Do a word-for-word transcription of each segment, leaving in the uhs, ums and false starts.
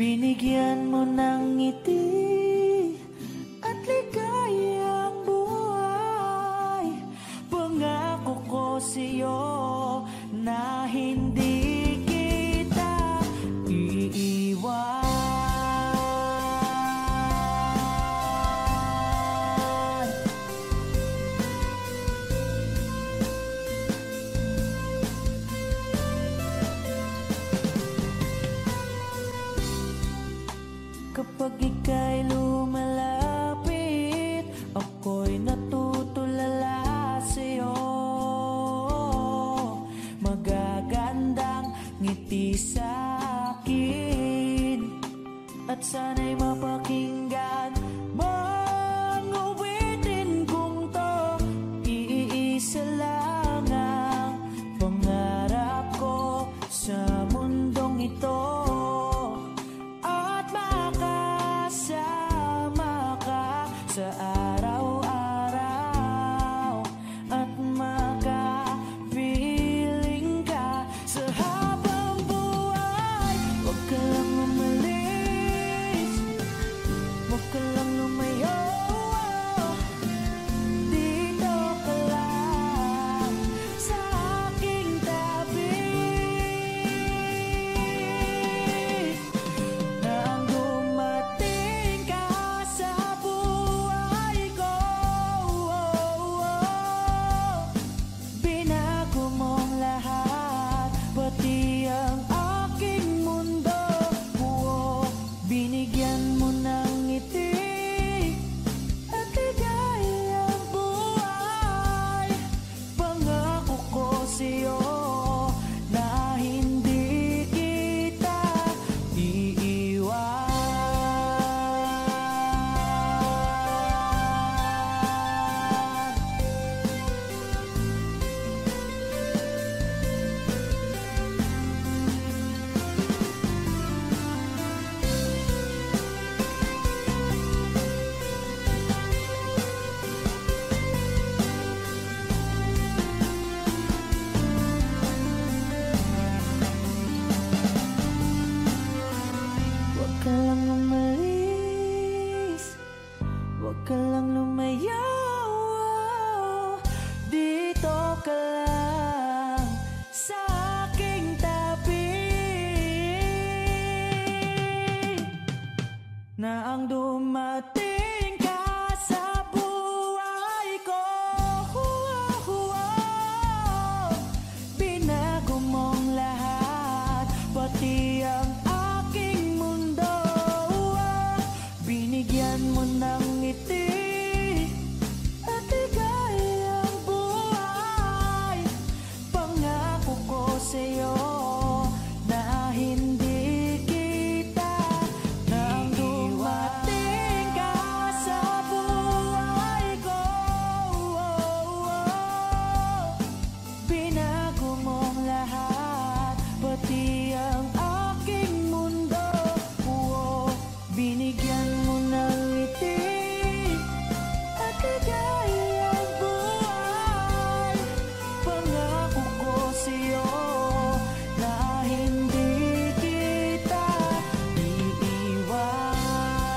Binigyan mo ng ngiti at ligayang buhay. Pangako ko sa'yo na hindi kita iiwan. Kapag ika'y lumalapit, ako'y natutulala sa'yo. Magagandang ngiti sa'kin at sana'y mapakinggan mang awitin kong to. Iisa lang ang pangarap ko sa mundong ito, sa araw-araw at makapiling ka sa habang buhay. Huwag ka lang umalis, huwag ka lang lumayo, dito ka lang sa aking tabi. Nang dumating ka sa pati ang aking mundo, oh, binigyan mo ng ngiti at ligayang buhay. Pangako ko sa'yo na hindi kita iiwan. Huwag ka lang umalis, huwag ka lang lumayo, dito ka lang sa aking tabi. Na ang dumating ka sa buhay ko, binago mong lahat, pati ang binigyan mo ng ngiti at ligayang buhay. Pangako ko sa'yo na hindi kita nang dumating ka sa buhay ko. Binago mong lahat, pati ang aking mundo. Binigyan mo ng ngiti at ligayang buhay. Pangako ko sa'yo na hindi kita iiwan.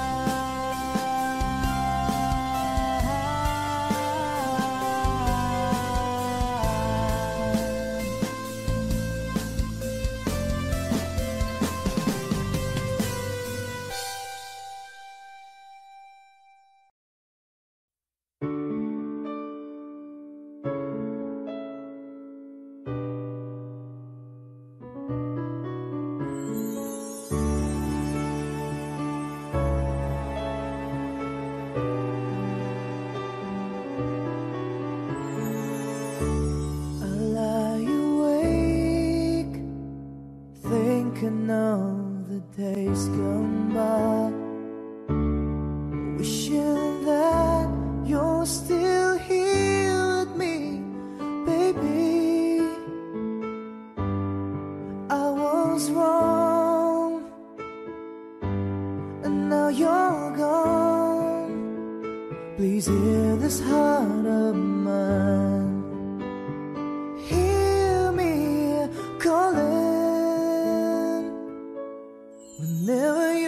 Thinking of the days gone by, wishing that you're still here with me, baby. I was wrong, and now you're gone. Please hear this heart of mine, hear me calling. Whenever you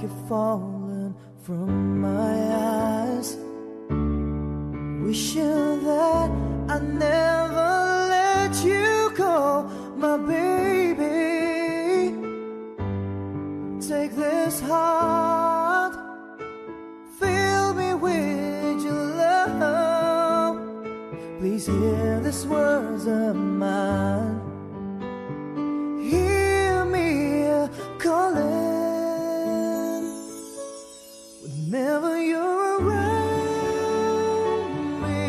keep falling from my eyes, wishing that I never let you go, my baby. Take this heart, fill me with your love. Please hear these words of mine. Hear me calling. Whenever you're around me,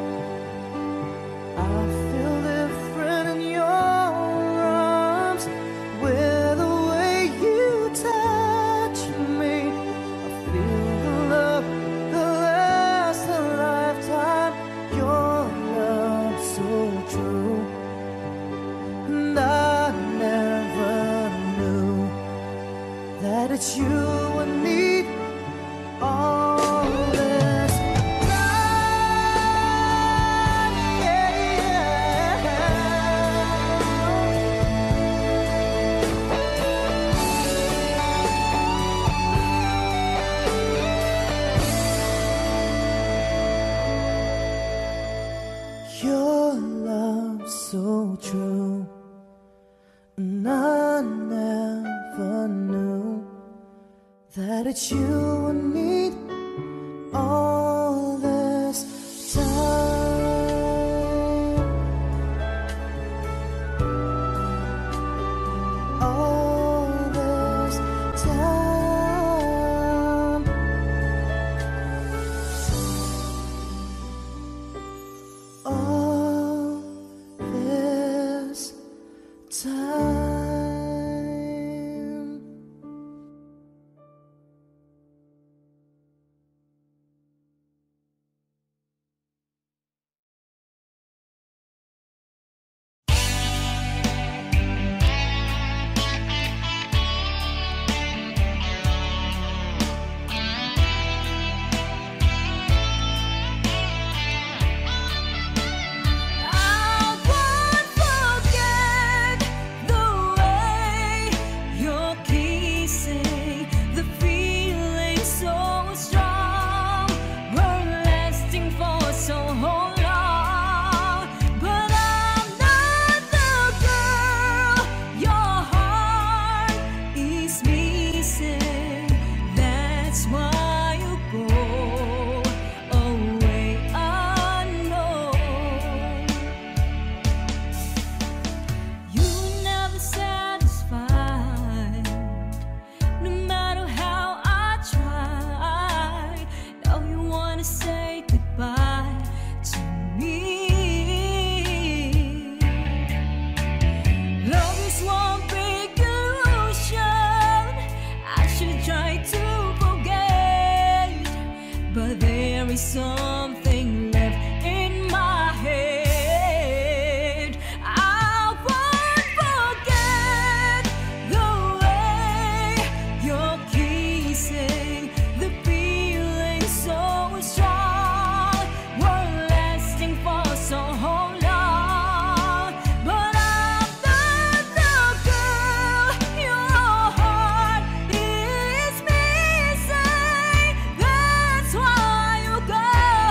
I feel different in your arms. With the way you touch me, I feel the love that lasts a lifetime. Your love so true, and I never knew that it's you I need all this time, yeah. Your love so true, and I never knew that it's you I need all this time, all this time, all this time. Something left in my head. I won't forget the way you're kissing, the feeling so strong, were lasting for so long. But I'm not the girl your heart is missing. That's why you go.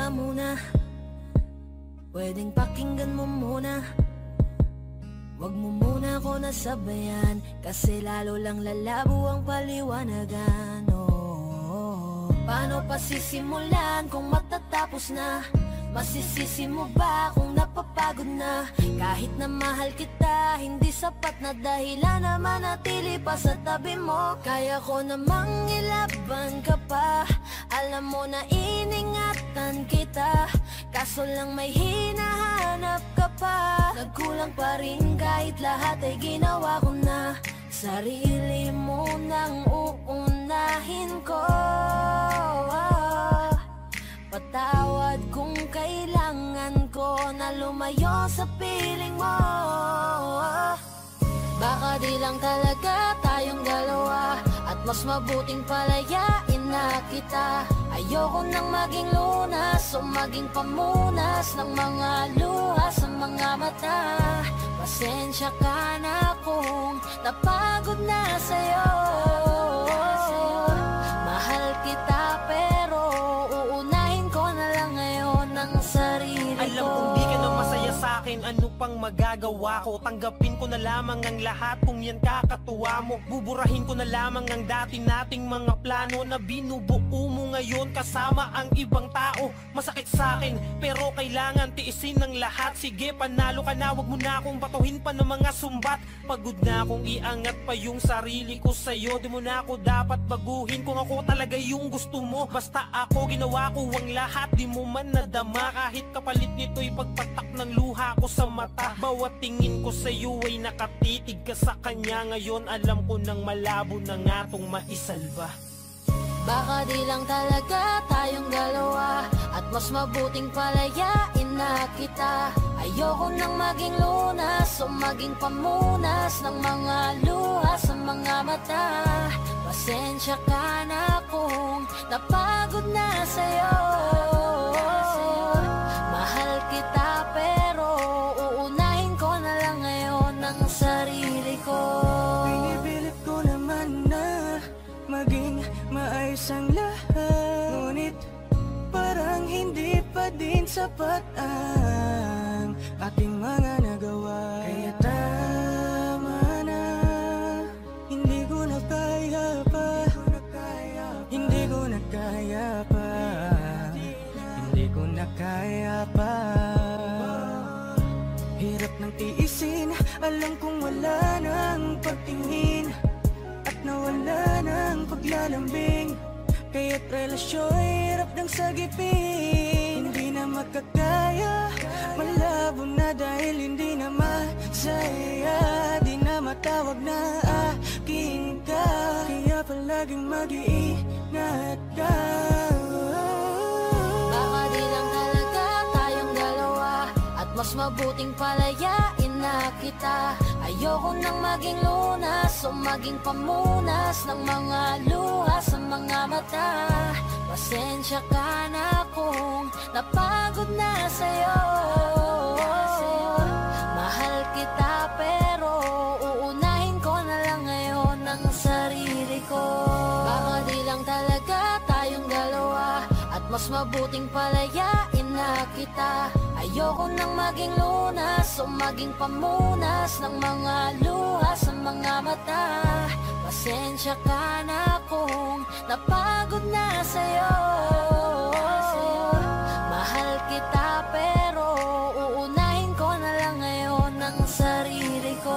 teka muna, pwedeng pakinggan mo muna. Wag mo muna ako nasabayan, kasi lalo lang lalabo ang paliwanagan. Oh, paano pa sisimulan kung matatapos na? Masisisi mo ba kung napapagod na? Kahit na mahal kita, hindi sapat na dahilan na manatili pa sa tabi mo. Kaya ko namang ilaban ka pa, alam mo na iningatan kita, kaso lang may hinahanap ka pa. Nagkulang pa rin kahit lahat ay ginawa ko na. Sarili mo nang uunahin ko. Patawad kung kailangan ko na lumayo sa piling mo. Baka di lang talaga tayong dalawa, at mas mabuting palayain na kita. Ayoko nang maging lunas o maging pamunas ng mga luha sa mga mata. Pasensya ka na kung napagod na sa'yo. Mahal kita pero uunahin ko na lang ngayon ang sarili ko. Alam kong di ka na masaya sa'kin, ano pang magagawa ko? Tanggapin ko na lamang ang lahat kung yan kakatuwa mo. Buburahin ko na lamang ang dati nating mga plano na binubuo mo ngayon kasama ang ibang tao. Masakit sa'kin pero kailangan tiisin ng lahat. Sige, panalo ka na, wag mo na akong batuhin pa ng mga sumbat. Pagod na akong iangat pa yung sarili ko sa'yo. Di mo na ako dapat baguhin kung ako talaga yung gusto mo. Basta ako ginawa ko ang lahat, di mo man nadama. Kahit kapalit nito'y pagpatak ng luha ko sa mata. Bawat tingin ko sa'yo ay nakatitig ka sa kanya. Ngayon alam ko nang malabo na nga tong maisalba. Baka di lang talaga tayong dalawa, at mas mabuting palayain na kita. Ayoko nang maging lunas o maging pamunas ng mga luha sa mga mata. Pasensya ka na kung napagod na sa'yo. Mahal kita pero uunahin ko na lang ngayon ang sarili ko. Pinipilit ko naman na maging maayos ang lahat, ngunit parang hindi pa din sapat ang ating mga nagawa. Kaya tama na, hindi ko na kaya pa, hindi ko na kaya pa, hindi ko na kaya pa. Hirap ng tiisin, alam kong wala nang pagtingin at nawala ng paglalambing. Kaya't relasyon hirap ng sagipin. Hindi na makakaya, malabo na dahil hindi na masaya. Di na matawag na akin ka, kaya palaging mag-iingat ka. Baka di lang talaga tayong dalawa, at mas mabuting palayain na kita. Ayoko nang maging lunas o maging pamunas ng mga luha sa mga mata. Pasensya ka na kung napagod na sa'yo. Mahal kita pero uunahin ko na lang ngayon ang sarili ko. Baka di lang talaga tayong dalawa, at mas mabuting palayain na kita. Ayoko nang maging lunas o maging pamunas ng mga luha sa mga mata. Pasensya ka na kung napagod na sa'yo. Mahal kita pero uunahin ko na lang ngayon ang sarili ko.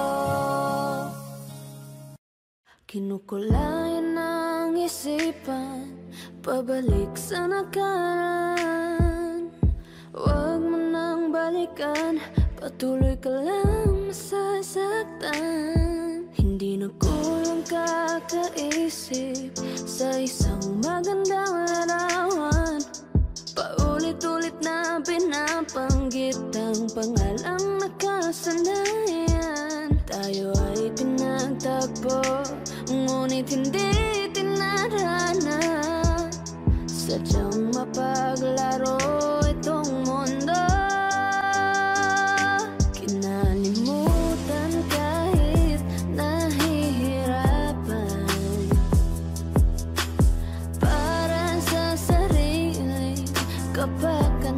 Kinukulayan ng isipan, pabalik sa nakaraan. Huwag mo nang balikan, patuloy ka lang masasaktan. Hindi na kulang kakaisip sa isang magandang larawan. Paulit-ulit na pinapanggit ang pangalang nakasanayan. Tayo ay pinagtagpo, ngunit hindi tinarana. Sadyang mapaglaro itong mundo. Kinalimutan kahit nahihirapan, para sa sarili kapag ka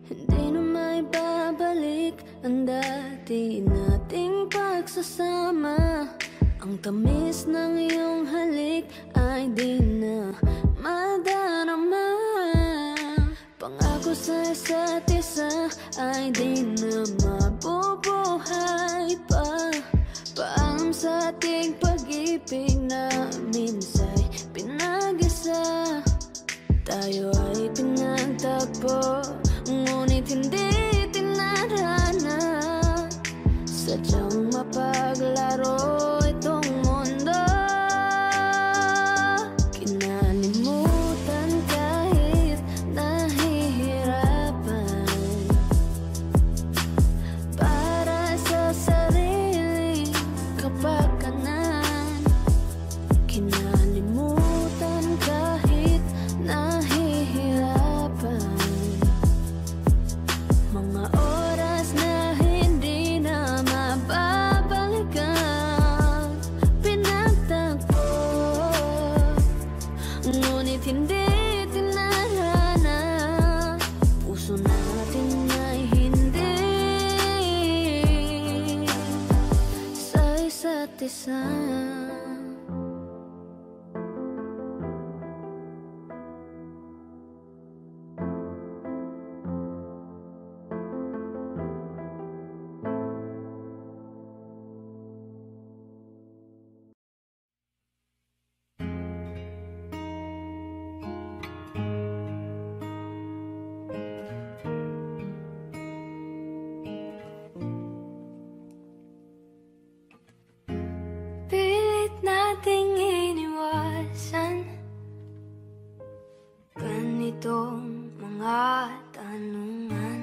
Hindi na may babalik ang dati nating pagsasama. Ang tamis ng iyong halik ay di na madarama. Pangako sa isa't isa ay di na mabubuhay pa. Paalam sa ating pag-ibig na minsa'y pinag-isa. Tayo ay pinagtagpo, ngunit hindi tinadhana. Sadyang mapaglaro itong mundo. Kinalimutan kahit nahihirapan, para sa sariling kapakanan. Kinalimutan kahit nahihirapan, mga oras na hindi na mababalikan. Pinagtagpo, ngunit hindi tinadhana. Puso natin ay hindi sa isa't isa. Pilit nating iniwasan ganitong mga tanungan.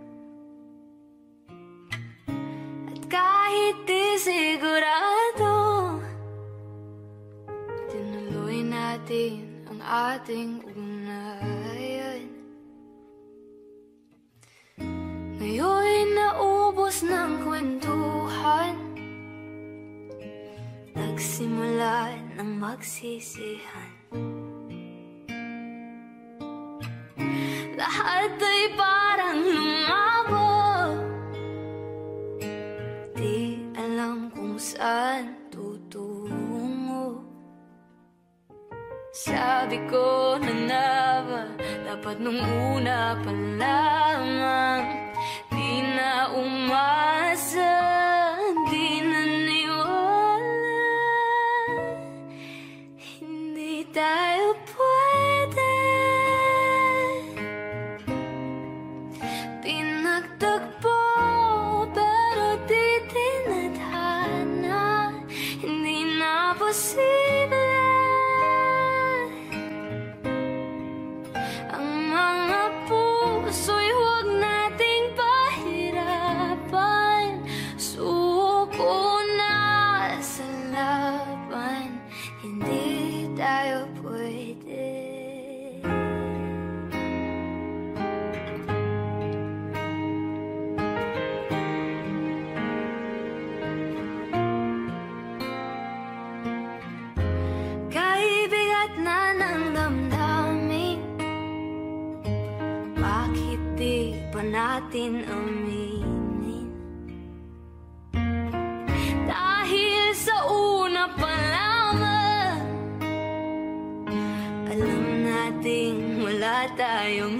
At kahit di sigurado, tinuloy natin ang ating ugnayan. Ngayon'y naubos ng kwentuhan, nagsimula ng magsisihan. Lahat ay parang lumabo, di alam kung saan tutungo. Sabi ko na nga ba, dapat nung una pa lamang. Di na umasa, di na niwala, hindi tayo pwede. Pinagtagpo pero di tinadhana, hindi na posible. Ang mga puso'y huwag nating pahirapan. Suko na sa laban, hindi tayo pwede. Kaibigat na ng damdamin, bakit di pa natin aminin? Dahil sa una pa lamang, alam nating wala tayong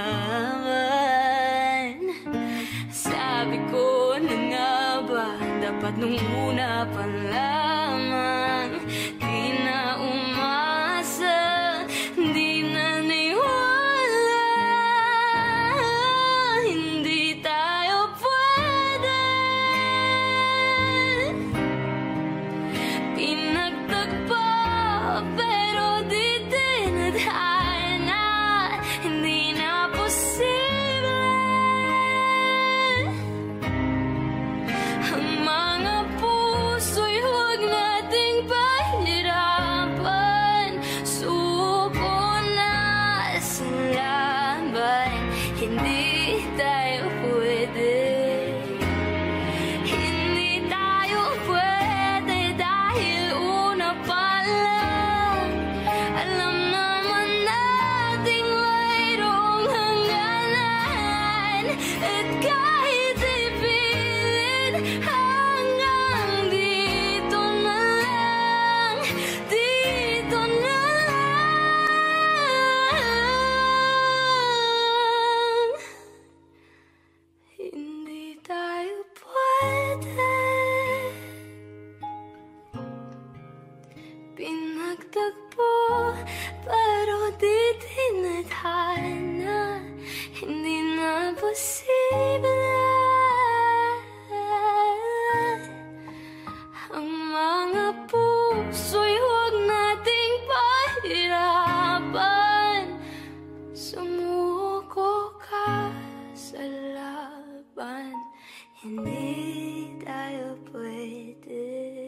laban. Sabi ko na nga ba, dapat nung una pa lamang. Di na umasa, di na niwala, hindi tayo pwede. Pinagtagpo pero di tinadhana, hindi na posible. Ang mga puso'y huwag pero di tinadhana. Hindi na posible ang mga puso'y huwag nating pahirapan. Sumuko ka sa laban, hindi tayo pwede.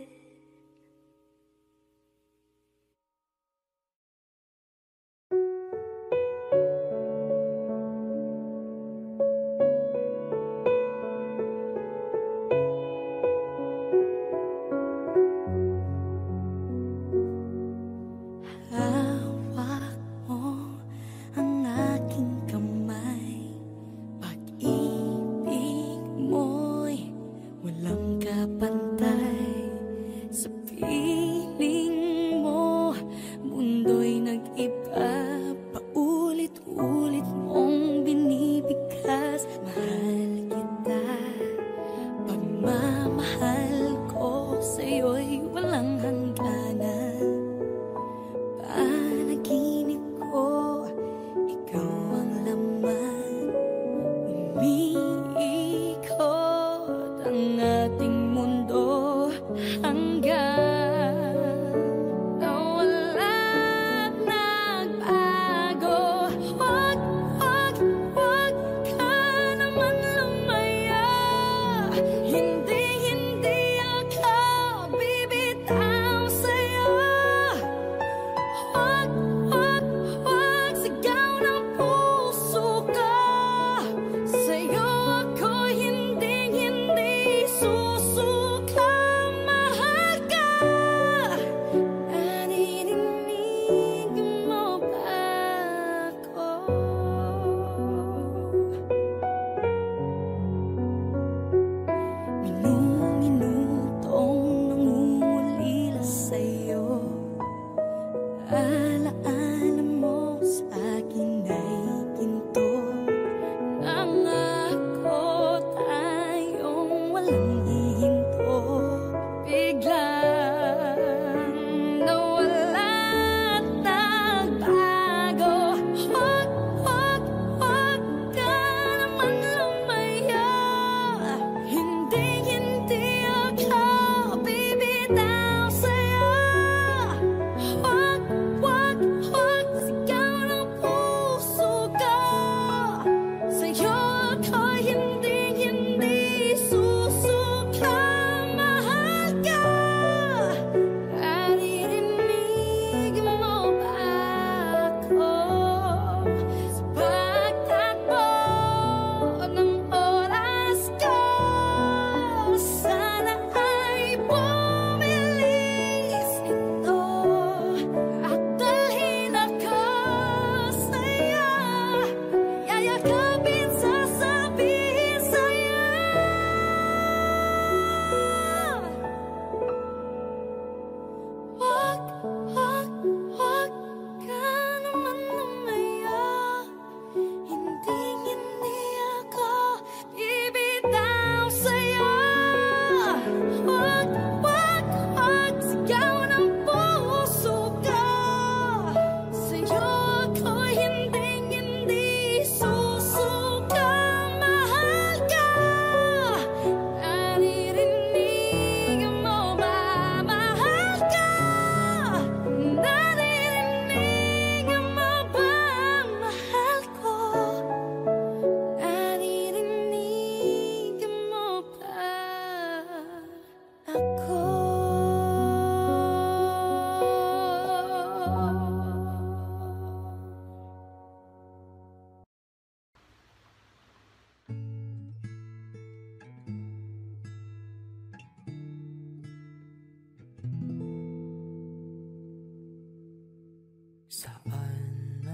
Saan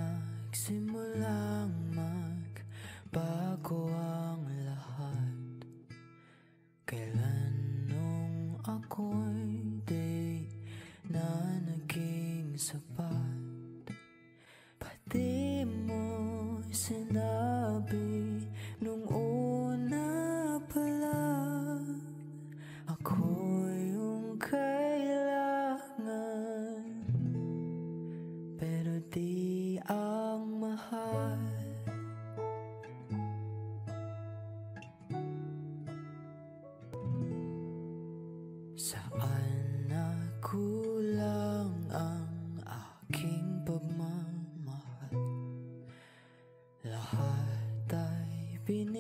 nagsimulang magbago ang lahat? Kailan nung ako'y di na naging sapat? Pati mo sinabi nung una pa lang, ako yung kailangan.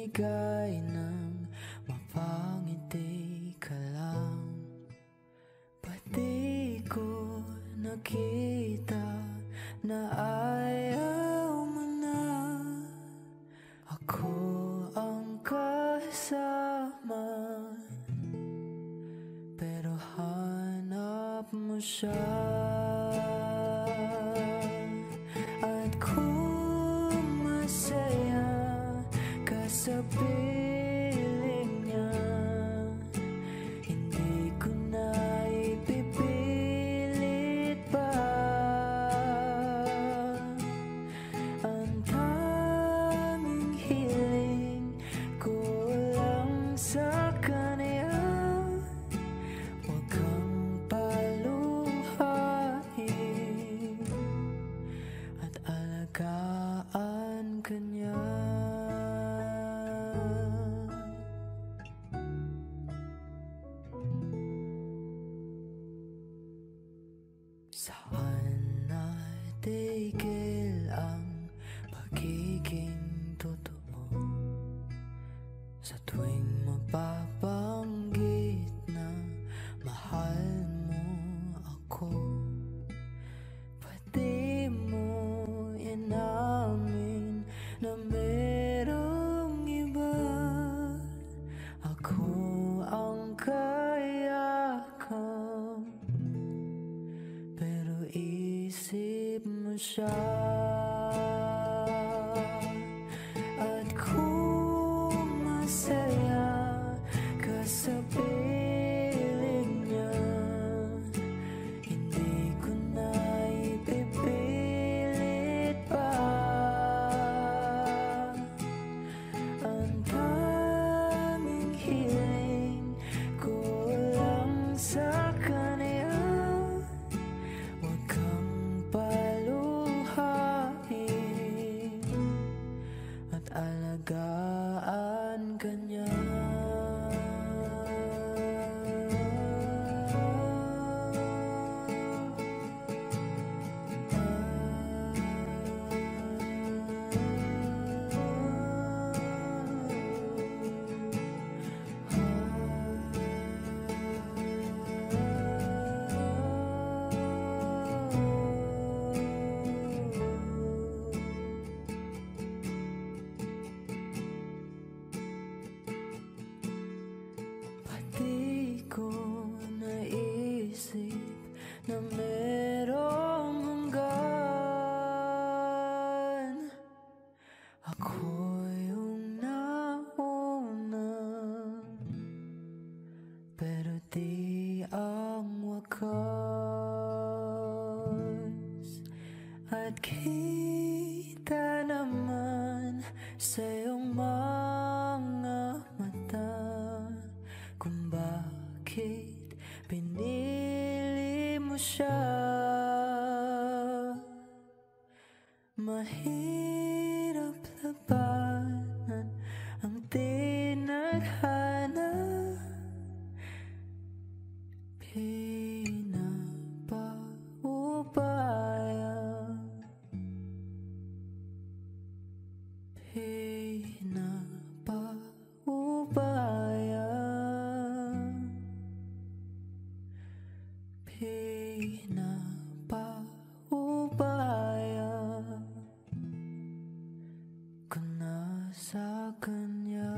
bumigay ng mapangiti ka lang. Pati ko nakita na ayaw mo na. Ako ang kasama, pero hanap mo siya. At kung masaya ka sa piling niya, hindi ko na ipipilit pa. Ang tanging hiling ko lang sa kanya, huwag kang paluhain at alagaan ka niya. Saan natigil ang pagiging totoo? Sa tuwing mapabanggit na mahal mo ako, pati mo inamin na merong iba. Ako ang kayakap, pero isip mo siya. At kung masaya ka sa piling niya, hindi ko na ipipilit pa. Ang tanging hiling ko lang sa kanya, huwag kang paluhain at alagaan ka niya. Pati ko naisip na merong hanggan. Ako yung nauna, pero di ang wakas. At kita naman sa iyong mga mata kung bakit pinili mo siya. Mahirap labanan ang tinadhana, pinapaubaya, pinapaubaya, pinapaubaya ko na sa kanya.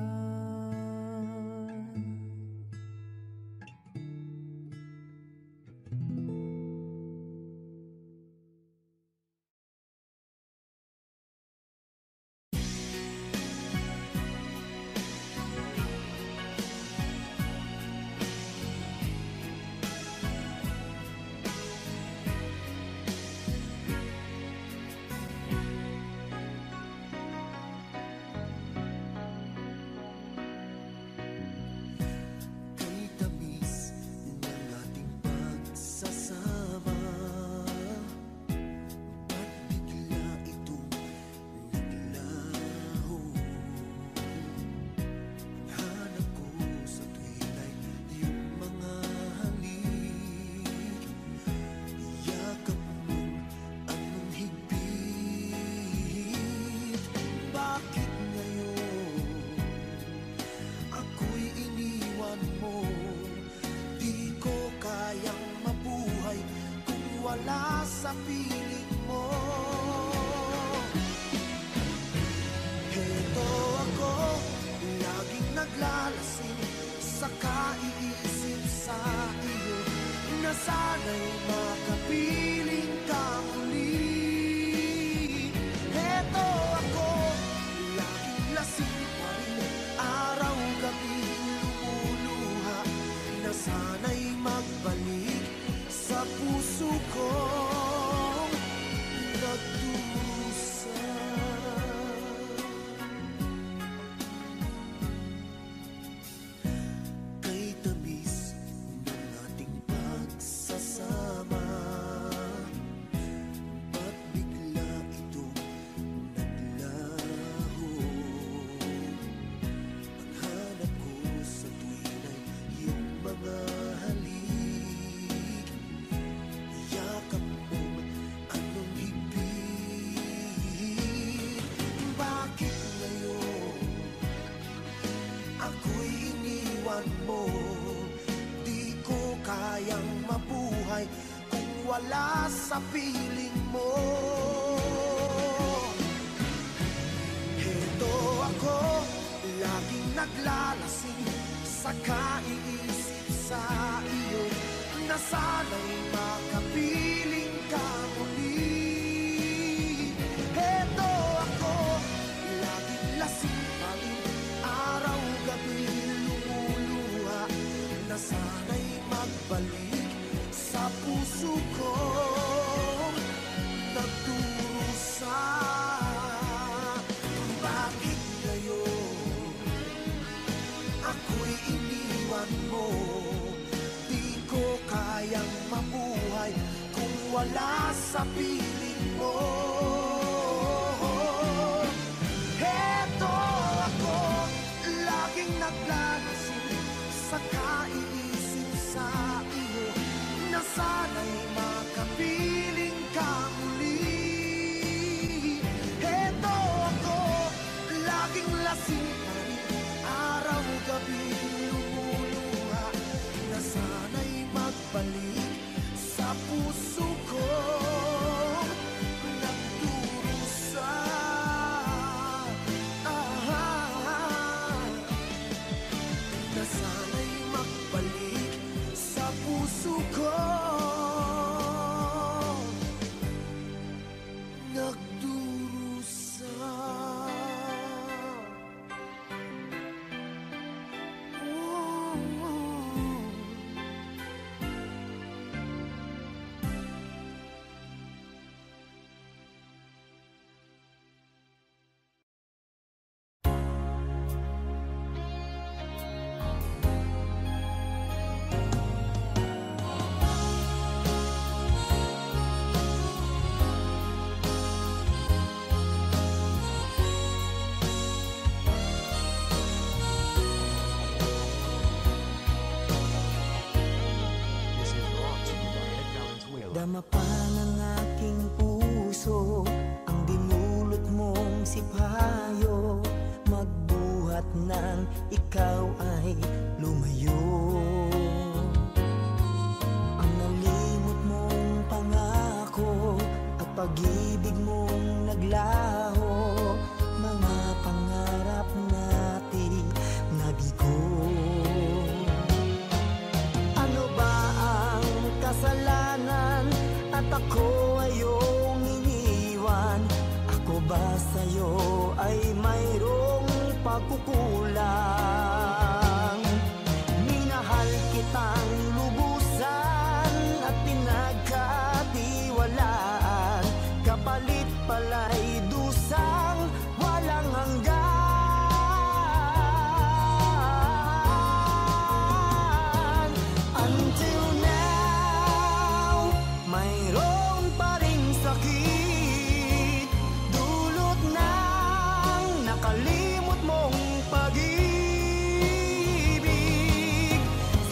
sana'y makapiling ka muli. Heto ako, laging lasing pa rin, araw-gabi lumuluha, na sana'y magbalik sa puso kong nagdusa. Kay tamis ng ating pagsasama, ba't bigla itong naglaho? Ang hanap ko sa tuwin ay iyong mga halik, yakap mong anong higpit. Bakit ngayon ako'y iniwan mo? Di ko kayang mabuhay kung wala sa piling mo. Heto ako, laging naglalasing sa kaiisip sa iyo, na sana'y makapiling ka muli. Heto ako, laging lasing pa rin, araw-gabi lumuluha, na sana'y magbalik sa puso ko nagdurusa. Bakit ngayon ako'y iniwan mo? Di ko kayang mabuhay kung wala sa piling mo. Heto ako, laging naglalasing sa kaiisip sa iyo, na sana'y makapiling ka muli. Heto ako, laging lasing pa rin, araw-gabi lumuluha, na sana'y magbalik sa puso ko nagdurusa. Ah, na sana'y magbalik sa puso ko nagdurusa. Dama pa ng aking puso ang dinulot mong sipayo, magbuhat ng ikaw ay lumayo. Ang nalimot mong pangako at pag-ibig mong naglaho, mga pangarap natin nabigo. Ano ba ang kasalanan at ako ayong iniwan? Ako ba sa'yo ay mayroong pagkukulang? Minahal kitang lubusan at pinagkatiwalaan, kapalit pala'y dusang walang hanggan. Until now, mayroon pa ring sakit, dulot ng nakalimot mong pag-ibig.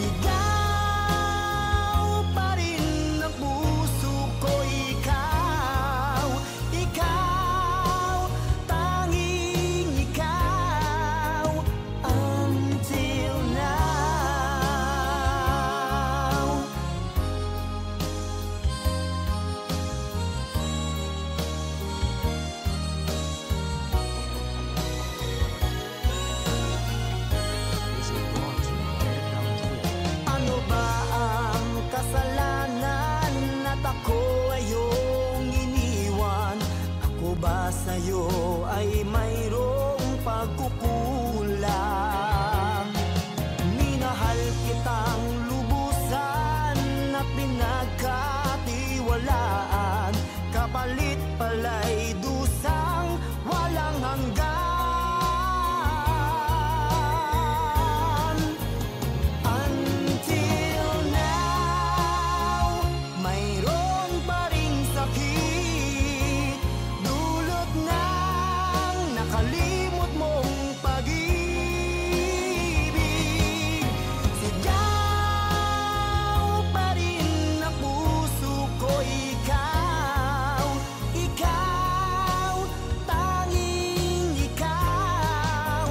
Sigaw pa rin ang puso ko, ikaw, ikaw ba sa'yo ay mayroong pagkukulang? Minahal kitang lubusan at pinagkatiwalaan, kapalit pala'y dusang walang hanggan. Until now, mayroon pa ring sakit, dulot ng nakalimot mong pag-ibig. Sigaw pa rin ang puso ko, ikaw, ikaw, tanging ikaw.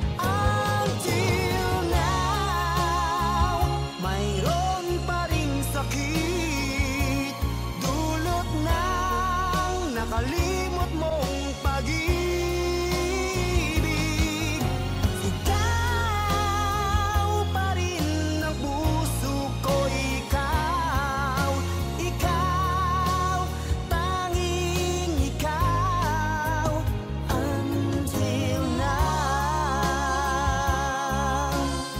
Until now, mayroon pa ring sakit, dulot ng nakalimot mong pag-ibig. Sigaw pa rin ang puso ko, ikaw, ikaw, tanging ikaw. Until now.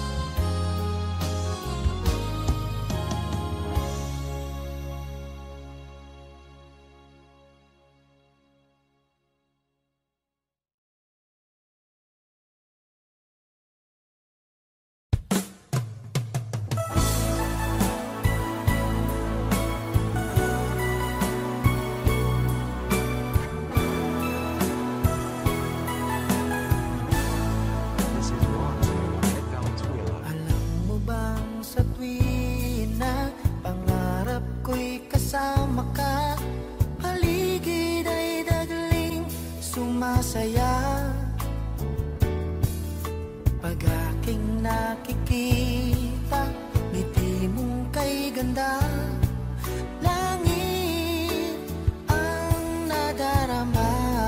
Alam mo bang sa tuwing na pangarap ko'y kasama ka, paligid ay dagling sumasaya. Pag aking nakikita, ngiti mong kay ganda, langit ang nadarama.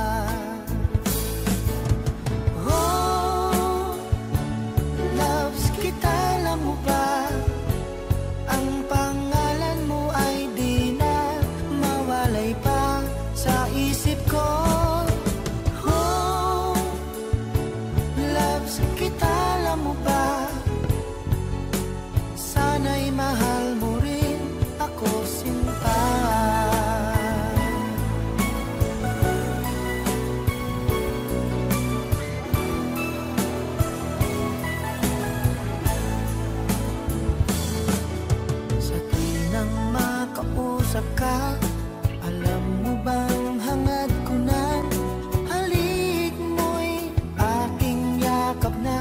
Oh, loves kita, alam mo ba? Ang pangalan mo ay di na mawalay pa sa isip ko. Oh, loves kita, alam mo ba? Sana'y mahal mo rin ako, sinta. Sa tinang makausap ka, alam mo bang hangad ko na, halik mo'y aking yakap na.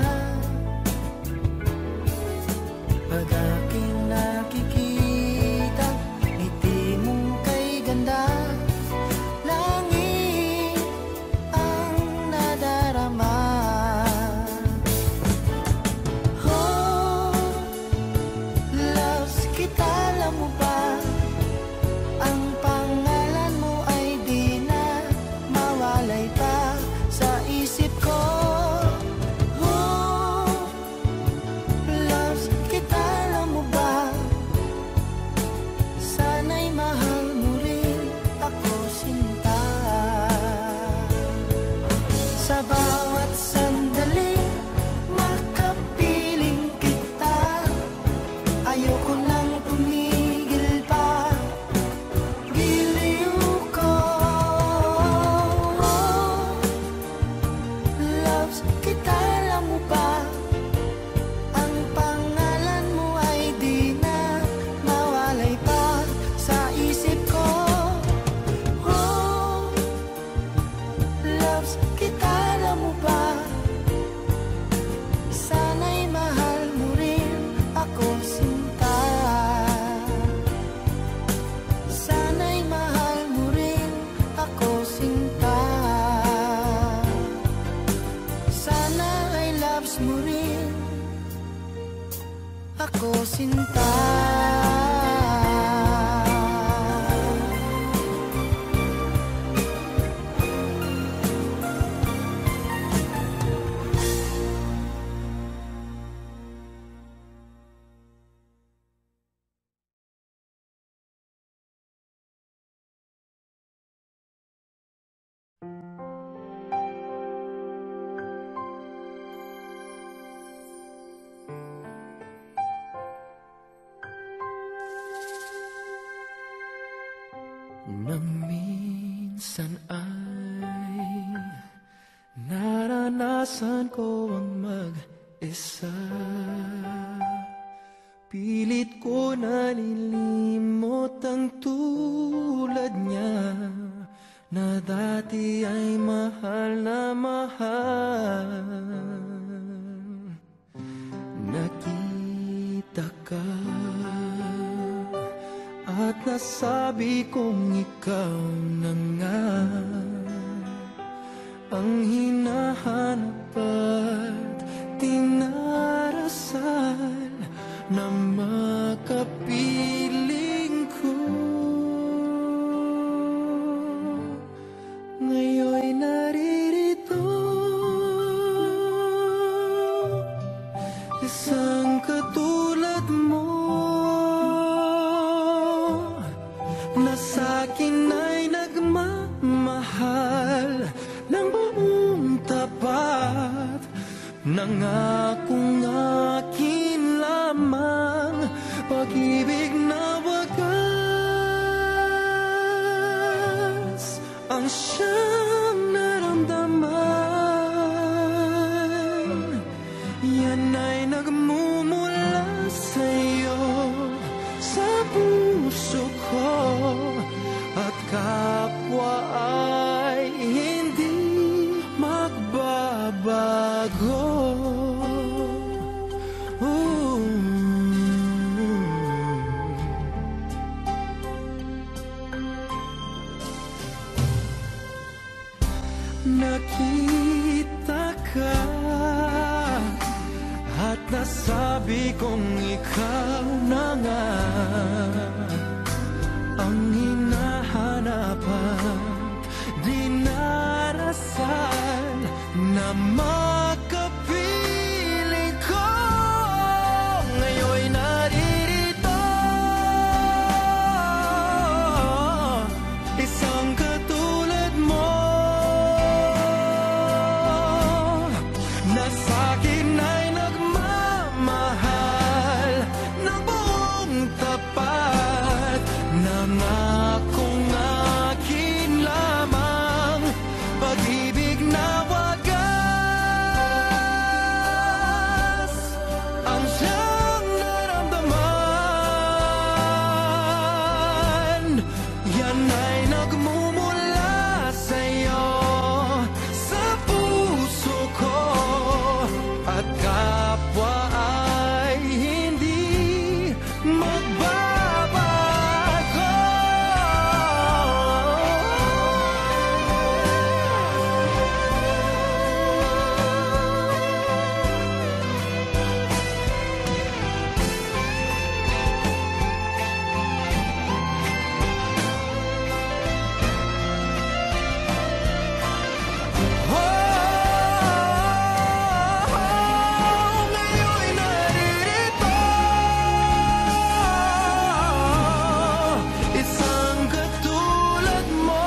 Pag aking nakikita, ngiti mong kay ganda, langit ang nadarama. Oh, loves kita, alam mo ba? Ang pangalan mo ay di na mawalay pa sa isip ko. Oh, loves kita, alam mo ba? Sana'y mahal mo rin ako, sinta. Sa bawat sandali, makapiling kita, ayoko nang tumigil pa, giliw ko. Loves kita, alam mo ba? Ang pangalan mo ay di na mawalay pa sa isip ko. Oh, loves kita, alam mo ba? Sana'y mahal mo rin ako, sinta. Sana'y mahal mo rin ako, sinta. Sana ay loves mo rin ako, sinta. Naranasan ko ang mag-isa, pilit ko nalilimot ang tulad niya, na dati ay mahal na mahal. Nakita ka at nasabi kong ikaw na nga ang hinahanap at tinarasal na makapiling ko. Ngayon'y naririto, isang katulad mo, na sa'kin ay nagmamahal ng buong tapat, nangakong akin lamang, pag-ibig na wagas ang siyang naramdaman. Yan ay nagmumula sa'yo, sa puso ko, at kapwa ay hindi magbabago. Ooh. Nakita ka at nasabi kong ikaw na nga ang hinahanap at dinarasal na makapiling ko. Ngayon'y naririto, isang katulad mo, na sa'kin ay nagmamahal ng buong tapat, nangakong akin lamang, pag-ibig na wagas ang siyang naramdaman. Yan ay nagmumula sa'yo, sa puso ko, at kapwa ay hindi magbabago. Oh, ngayon'y naririto, isang katulad mo,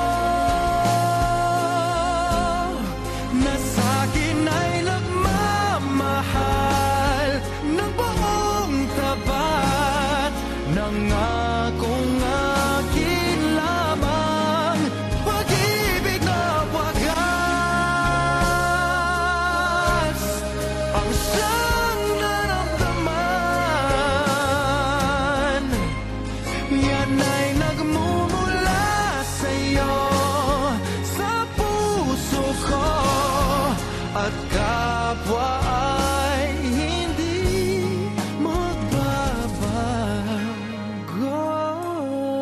na sa'kin ay nagmamahal ng buong tapat, nangakong akin lamang, pag-ibig na wagas ang siyang naramdaman. Yan ay nagmumula sa'yo, sa puso ko, at kapwa ay hindi magbabago.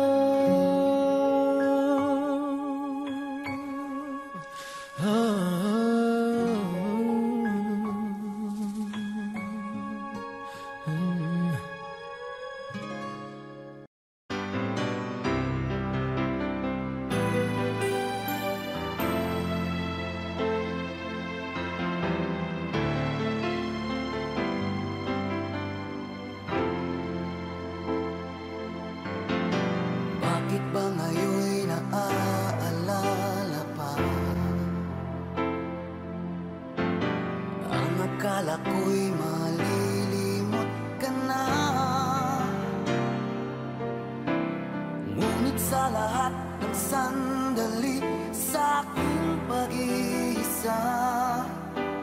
Bakit ba ngayon'y naaalala pa ang akala ko'y malilimot ka na? Ngunit sa lahat ng sandali sa aking pag-iisa,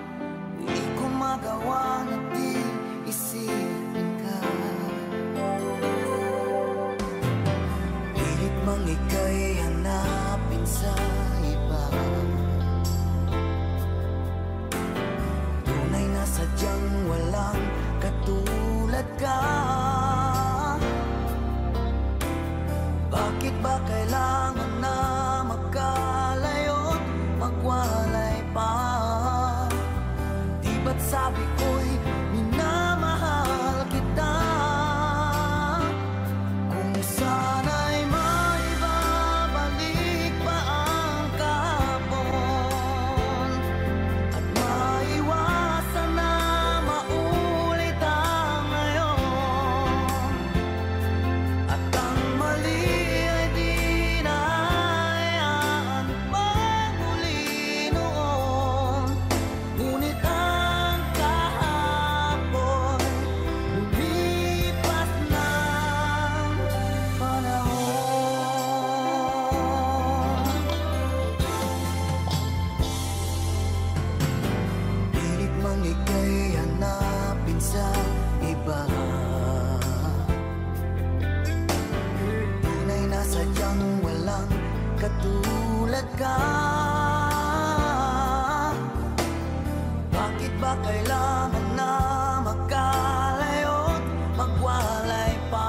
kailangan na magkalayo't magwalay pa.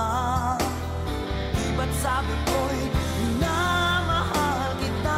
Di ba't sabi ko'y minamahal kita?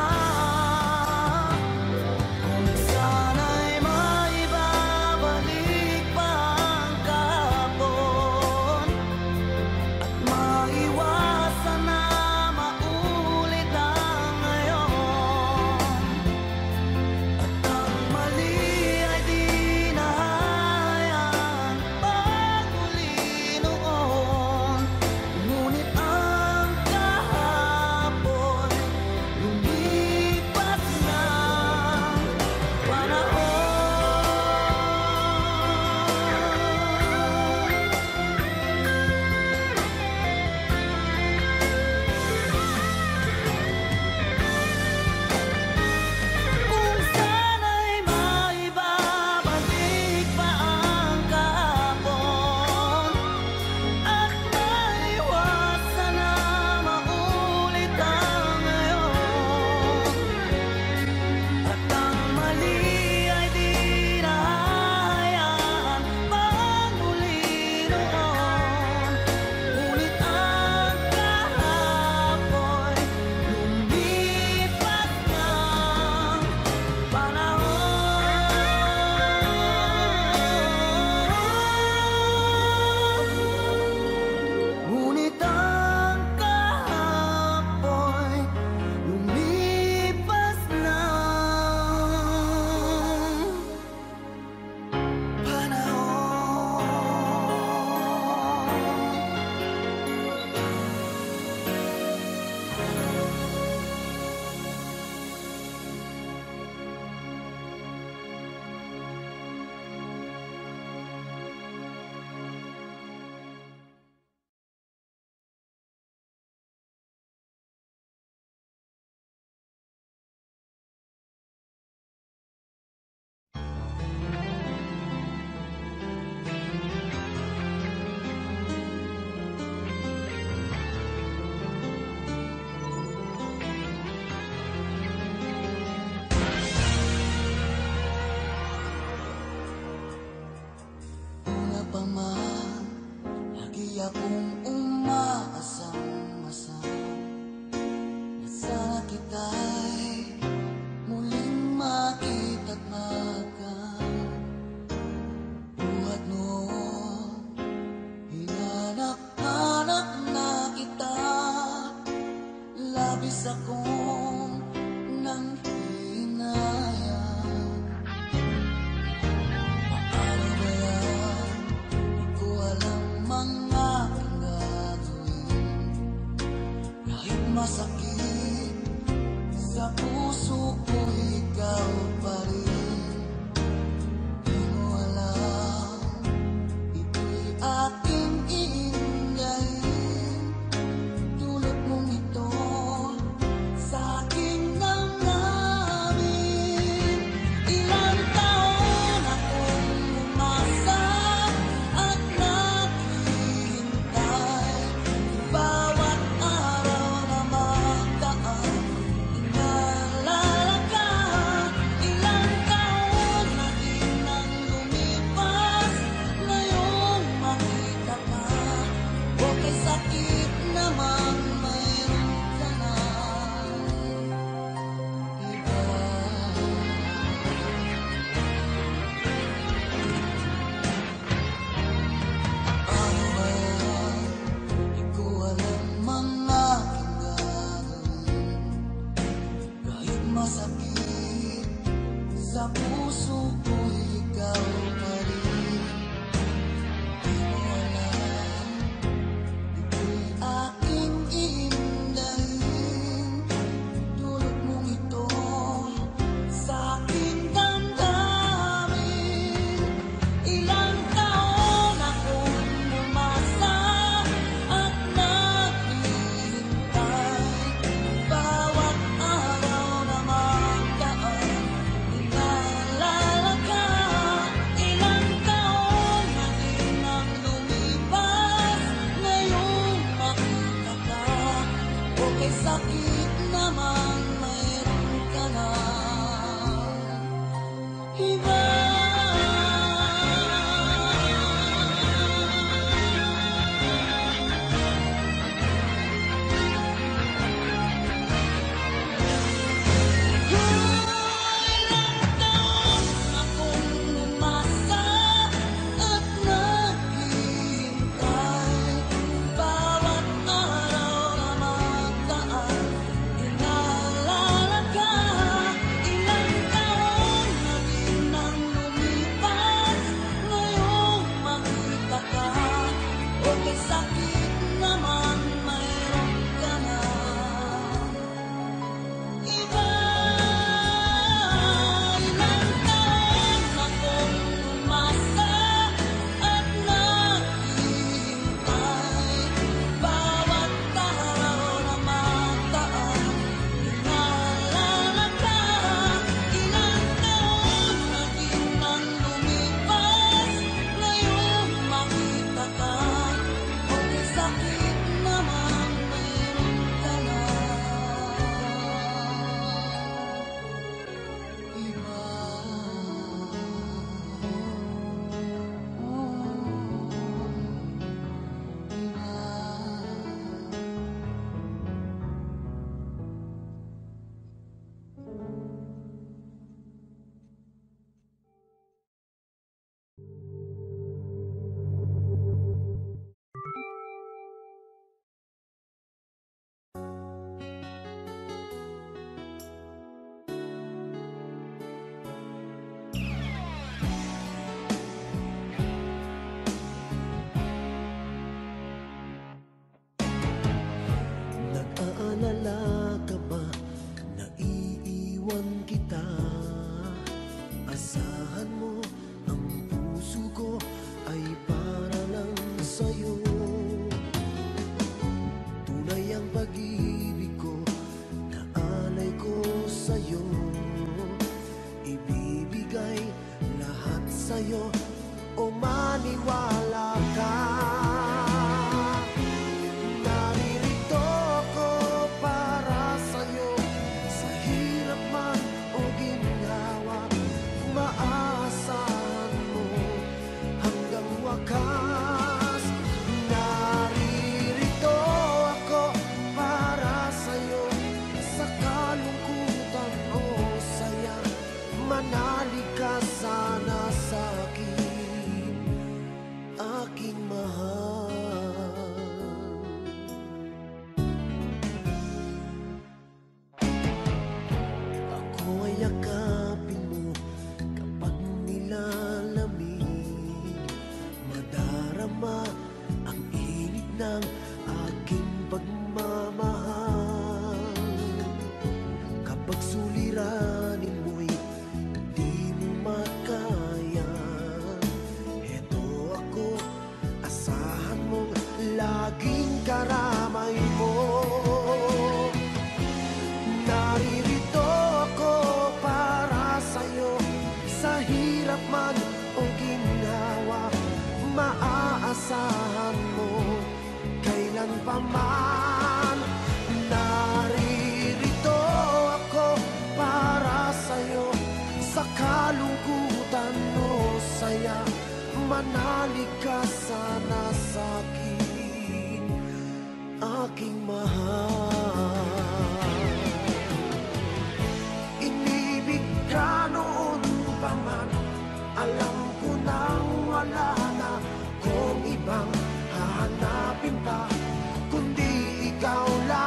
Kung sana'y maibabalik pa ang kahapon at maiwasan na maulit ang ngayon, at ang mali ay di na hayaan pagmuli noon. Ngunit ang kahapon lumipas ng panahon. Kung sana'y maibabalik pa ang kahapon at maiwasan na maulit ang ngayon, at ang mali ay di na hayaan pagmuli noon. Ngunit ang kahapon lumipas ng panahon. Ngunit ang kahapon lumipas ng una pa man, lagi akong umaasang-asang na sana kita'y muling makita't makan. Buhat noon, hinanap-hanap na kita, labis akong nang hinayang. Paano ba yan? Di ko alam mga aking gagawin. Kahit masakit sa puso ko, ikaw pa rin. Di mo alam, ito'y aking iingayin. Tulad mong ito sa aking damdamin. Ilang taon akong umasa at naghihintay. Bawat araw na magdaan, inaalala ka. Ilang taon na din ang lumipas, ngayong makita ka. Okay, sakit naman, mayroon ka na iba. Ano ba yan? Di ko alam mga aking gagawin. Kahit masakit sa puso ko, ikaw pa rin. Di mo alam, ito'y aking iindahin. Tulad mong ito sa aking damdamin. Ilang taon akong umasa at naghihintay. Bawat araw na magdaan, inaalala ka. Ilang taon na din ang lumipas, ngayong makita ka. Okay, sakit naman, mayroon ka na iba. lang kita, asahan mo, ang puso ko ay para lang sa'yo. Tunay ang pag-ibig ko, na alay ko sa'yo, ibibigay lahat sa'yo, o maniwala ka. Naririto ako para sa'yo, sa hirap man o ginhawa, maaasahan mo hanggang wakas. Naririto ako para sa'yo, sa kalungkutan o saya, manalig ka sana sa'kin, aking mahal. Ako ay yakapin mo kapag nilalamig, madarama ang init ng aking pagmamahal. Kapag suliranin mo'y di mo makaya, eto ako, asahan mong laging karamay mo. Naririto ako para sa'yo, sa hirap man o ginhawa, maaasahan mo kailan pa man. Naririto ako para sa'yo, sa kalungkutan o saya, manalig ka sana sa'kin, aking mahal. Inibig ka noon pa man, alam ko nang wala na kung ibang hahanapin pa, kundi ikaw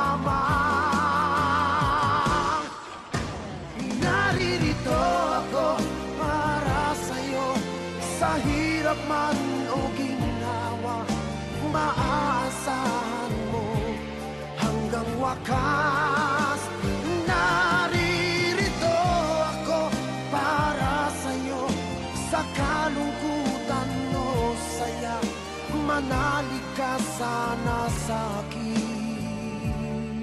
lamang. Naririto ako para sa'yo, sa hirap man o ginhawa, maaasahan mo hanggang wakas. Naririto ako para sa'yo, sa kalungkutan o saya, manalig ka sana sa'kin,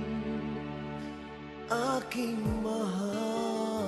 aking mahal.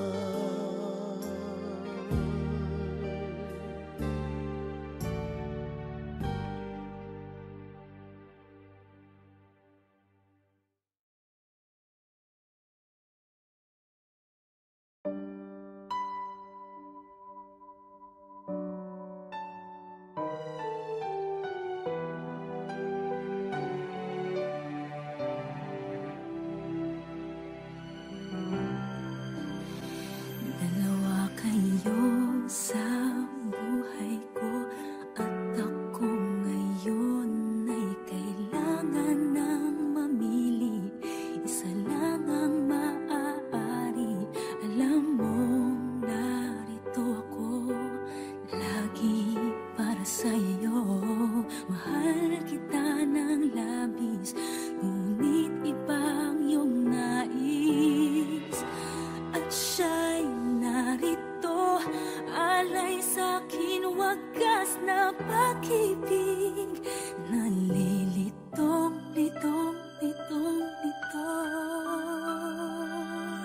Dalawa kayo sa buhay ko, at ako ngayon ay kailangan ng mamili. Isa lang ang maaari, alam mong narito ako lagi para sa'yo. Mahal kita ng labis, ngunit ibang iyong nais. At siya'y narito, alay sa'kin wagas na pag-ibig, nalilitong, litong, litong, litong.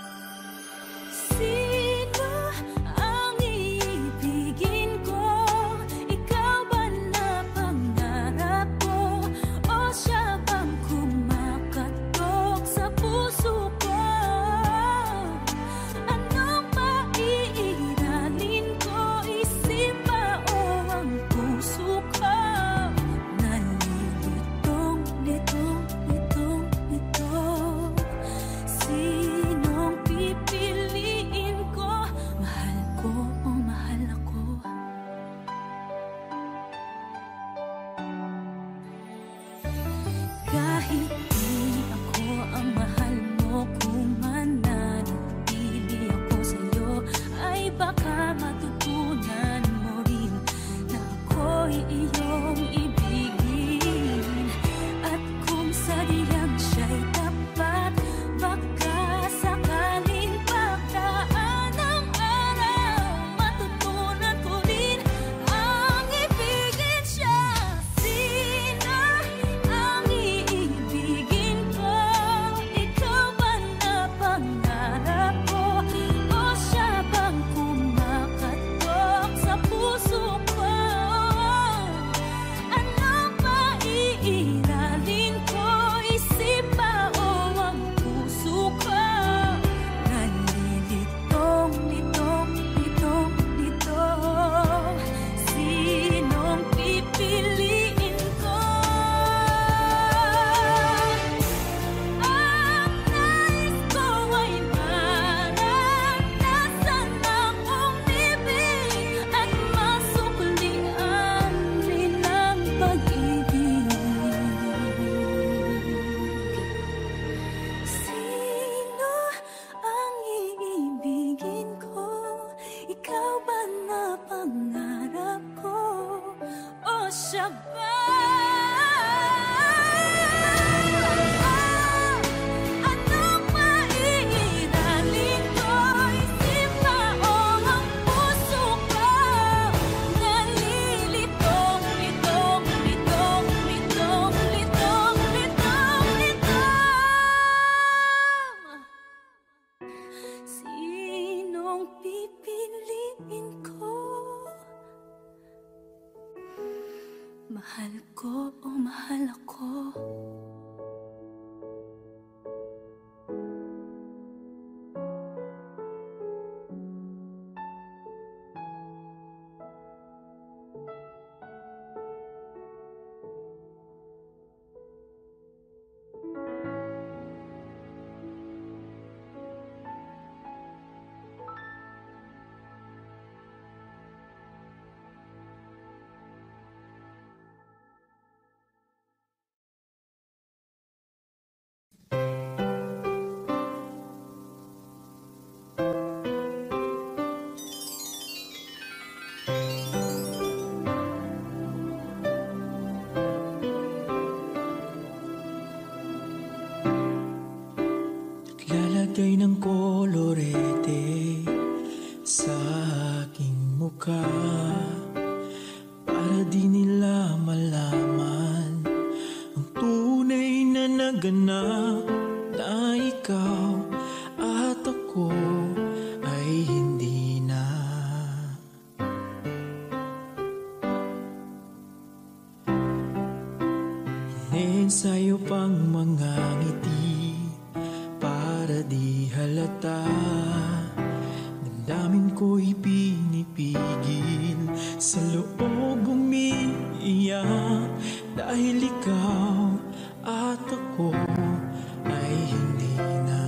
Sino ang iibigin ko? Ikaw ba na pangarap ko? O siya bang kumakatok sa puso ko? Anong maiiralin ko? Isip ba o ang puso ko? siya ba? Anong maiiralin ko? Isip ba o ang puso ko? Nalilitong, litong, litong, litong, litong, litong, litong. Sinong pipiliin ko? Mahal ko o mahal ako? Lalagay ng kolorete sa aking mukha para di nila malaman ang tunay na naganap, na ikaw at ako ay hindi na. Iniensayo pang mga ngiti para di halata, damdamin ko'y pinipigil, sa loob umiiyak, dahil ikaw at ako ay hindi na.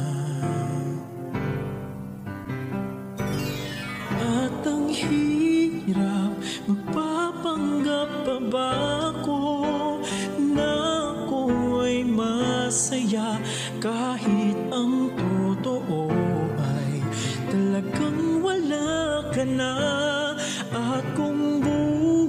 At ang hirap, magpapanggap pa ba ako na ako ay masaya, kahit ang totoo ay talagang wala ka na. At kung buo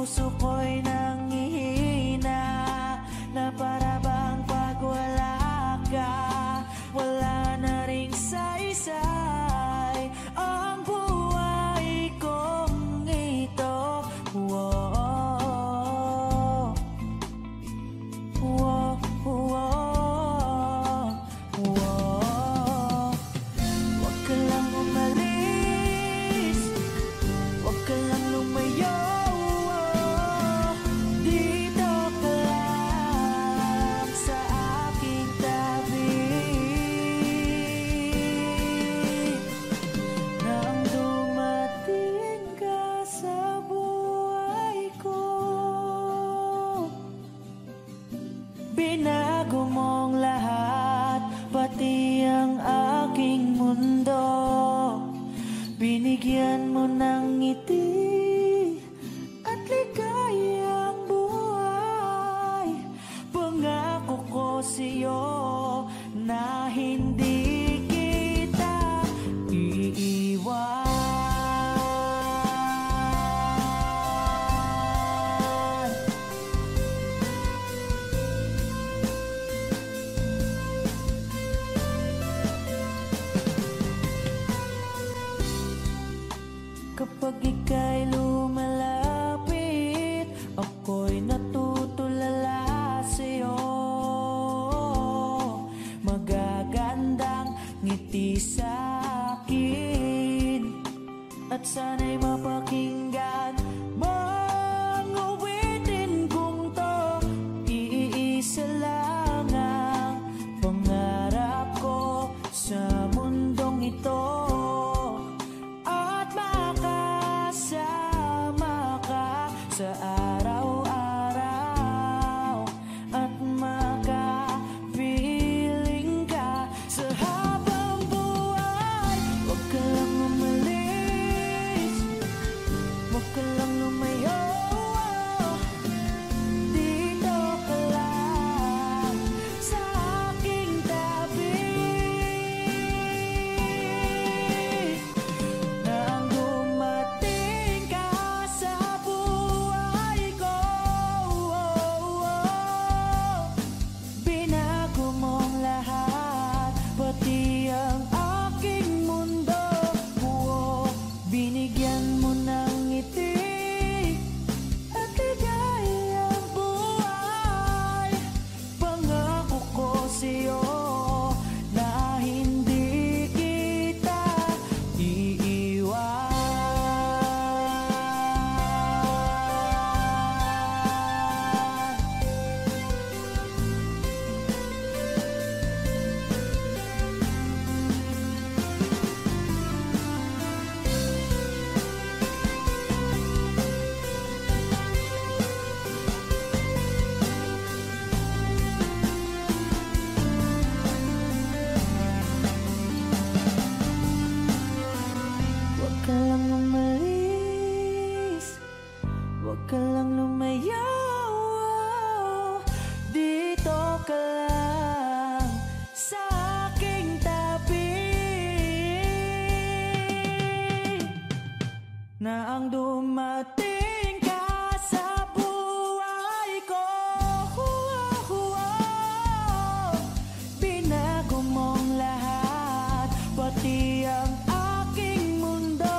puso ko'y nanghihina, na para bang pag wala ka, wala na ring saysay ang buhay kong ito. Whoa, whoa, whoa, whoa. Huwag ka lang umalis, huwag ka lang lumayo, dito ka lang sa aking tabi. Nang dumating ka sa buhay ko, binago mong lahat, pati ang aking mundo. Binigyan mo ng ngiti at ligayang buhay. Pangako ko sa'yo na hindi kita iiwan. Kapag ika'y lumalapit, ako'y natutulala sa'yo. Magagandang ngiti sa'kin, at sana'y mapakinggan mong awitin kong to. Iisa lang ang pangarap ko sa mundong ito, sa araw-araw, at makapiling ka sa habang buhay. Huwag ka lang umalis, huwag ka lang lumayo, dito ka lang sa aking tabi. Nang dumating ka sa na ang dumating ka sa buhay ko. Binago mong lahat, pati ang aking mundo.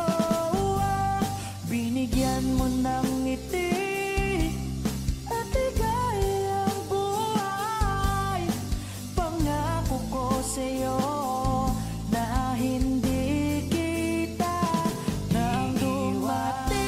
Binigyan mo ng ngiti at ligayang buhay. Pangako ko sa'yo na hindi kita nang dumating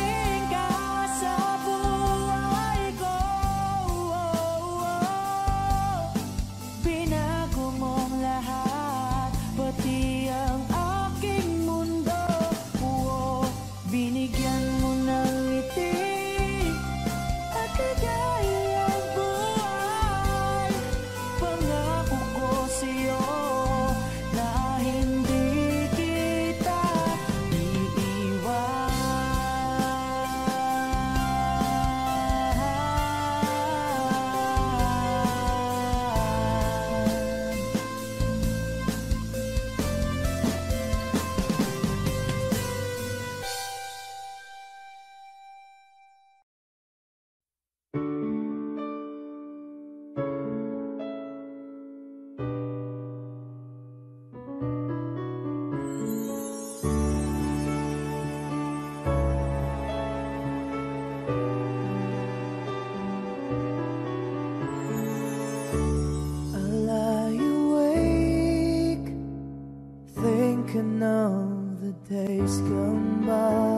thinking of the days gone by,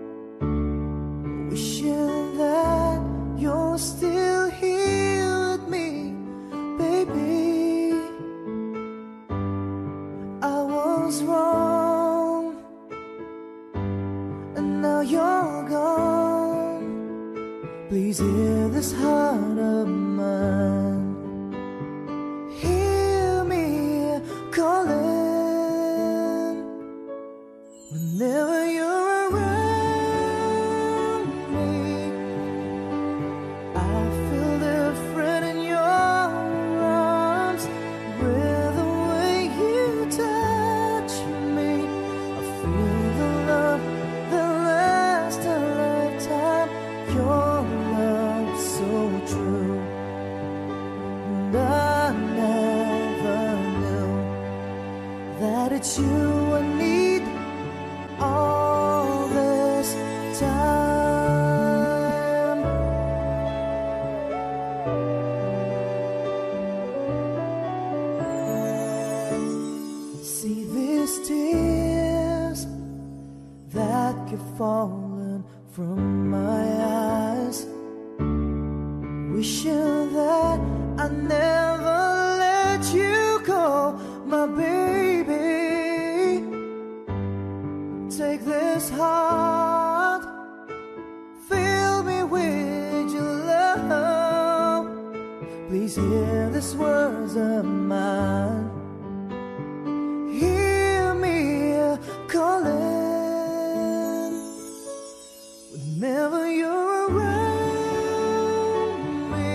wishing that you're still here with me, baby. I was wrong, and now you're gone. Please hear this heart of mine. Hear me calling whenever you're around me. I feel different in your arms, with the way you touch me. I feel the love that lasts a lifetime. Your love so true, and I never knew that it's you I need all this time. See these tears that keep falling from my eyes, wishing that I never let you go, my baby. Take this heart, fill me with your love. Please hear these words of mine. Hear me calling whenever you're around me.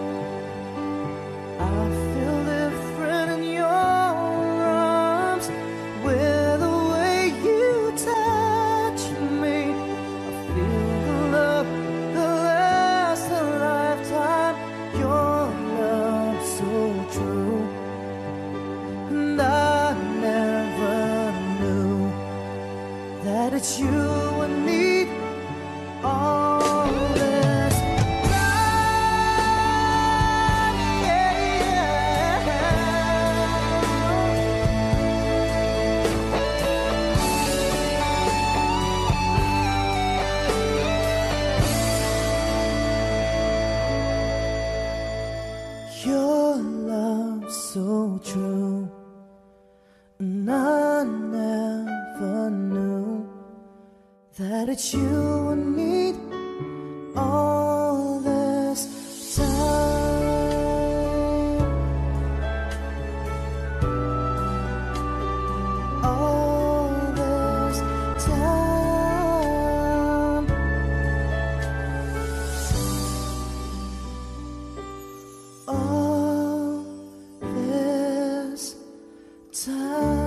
I feel different in your arms, with the way you touch me. I feel the love that lasts a lifetime. Your love so true, and I never knew that it's you I need all this time. Yeah, yeah. Your love so true, and I never knew that it's you I need all this time. All this time. All this time.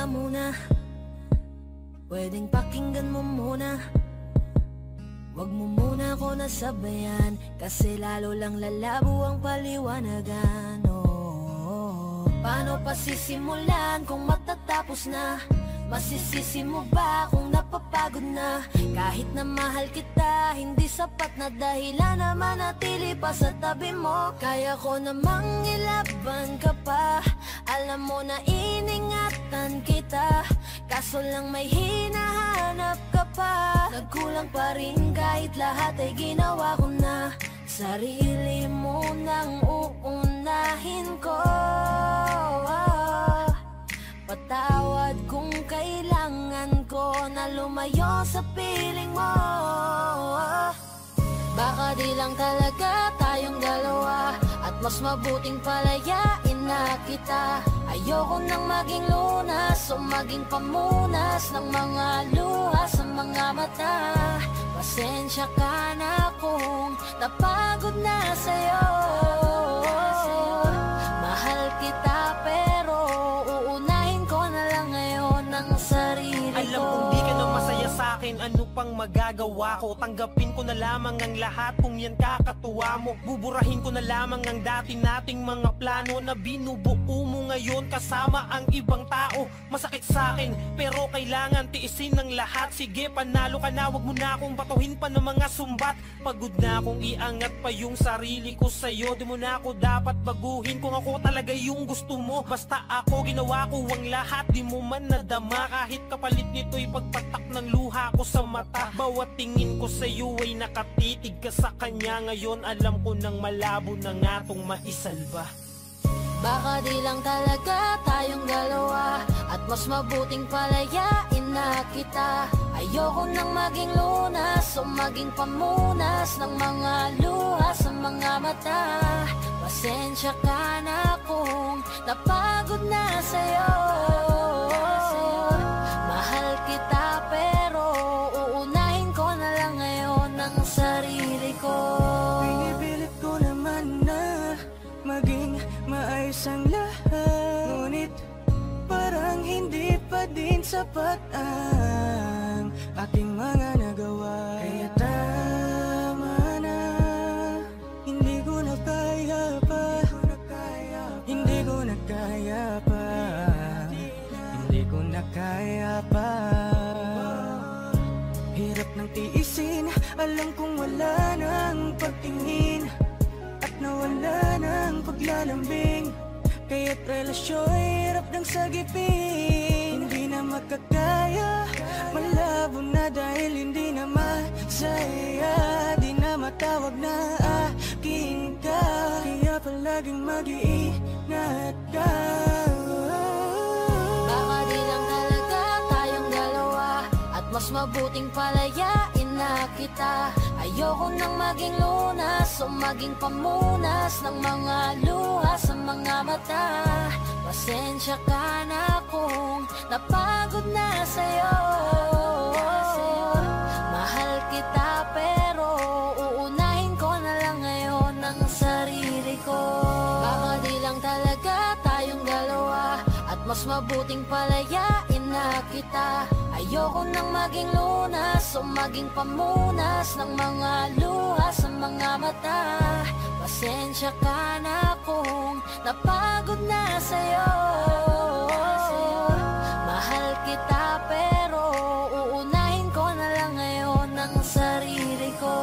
ka muna, pwedeng pakinggan mo muna. Wag mo muna ako nasabayan, kasi lalo lang lalabo ang paliwanagan. Oh, paano pa sisimulan kung matatapos na? Masisisi mo ba kung napapagod na? Kahit na mahal kita, hindi sapat na dahilan na manatili pa sa tabi mo. Kaya ko namang ilaban ka pa, alam mo na iningatan kita, kaso lang may hinahanap ka pa. Nagkulang pa rin kahit lahat ay ginawa ko na, sarili mo nang uunahin ko. Patawad kung kailangan ko na lumayo sa piling mo. Baka di lang talaga tayong dalawa, at mas mabuting palayain na kita. Ayoko nang maging lunas o maging pamunas ng mga luha sa mga mata. Pasensya ka na kung napagod na sa'yo. Mahal kita pero uunahin ko na lang ngayon ang sarili ko. Alam kong di ka na masaya sa'kin, ano pang magagawa ko? Tanggapin ko na lamang ang lahat kung yan kakatuwa mo. Buburahin ko na lamang ang dati nating mga plano na binubuo mo ngayon kasama ang ibang tao. Masakit sa'kin pero kailangan tiisin ng lahat. Sige, panalo ka na, wag mo na akong batuhin pa ng mga sumbat. Pagod na akong iangat pa yung sarili ko sa'yo. Di mo na ako dapat baguhin kung ako talaga yung gusto mo. Basta ako ginawa ko ang lahat, di mo man nadama. Kahit kapalit nito'y pagpatak ng luha ko sa mata. Bawat tingin ko sa'yo ay nakatitig ka sa kanya. Ngayon alam ko nang malabo na nga tong maisalba. Baka di lang talaga tayong dalawa, at mas mabuting palayain na kita. Ayoko nang maging lunas o maging pamunas ng mga luha sa mga mata. Pasensya ka na kung napagod na sa'yo. Mahal kita pero uunahin ko na lang ngayon ang sarili ko. Pinipilit ko naman na maging maayos ang lahat, ngunit parang hindi pa din sapat ang aking mga nagawa. Kaya tama na, hindi ko na kaya pa, hindi ko na kaya pa, hindi ko na kaya pa. Hirap ng tiisin, alam kong wala nang pagtingin, at nawala ng paglalambing. Kaya't relasyo'y hirap ng sagipin. Hindi na makakaya, malabo na dahil hindi na masaya. Di na matawag na akin ka, kaya palaging mag-iingat ka. Baka di lang talaga tayong dalawa, at mas mabuting palayain na kita. Ayoko nang maging lunas o maging pamunas ng mga luha sa mga mata. Pasensya ka na kung napagod na sa'yo. Mahal kita pero uunahin ko na lang ngayon ang sarili ko. Baka di lang talaga tayong dalawa, at mas mabuting palayain na kita. Ayoko nang maging lunas o maging pamunas ng mga luha sa mga mata. Pasensya ka na kung napagod na sa'yo. Mahal kita pero uunahin ko na lang ngayon ang sarili ko.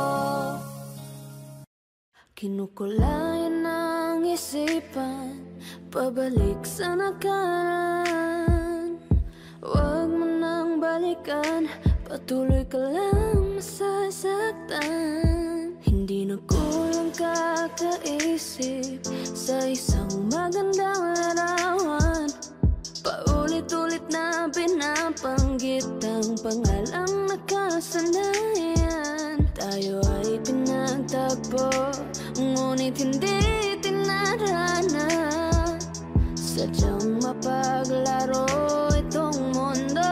Kinukulayan ng isipan, pabalik sa nakaraan. Huwag mo nang balikan, patuloy ka lang masasaktan. Hindi na kulang kakaisip sa isang magandang larawan. Paulit-ulit na pinapanggit ang pangalang nakasanayan. Tayo ay pinagtagpo, ngunit hindi tinarana. Sadyang mapaglaro itong mundo.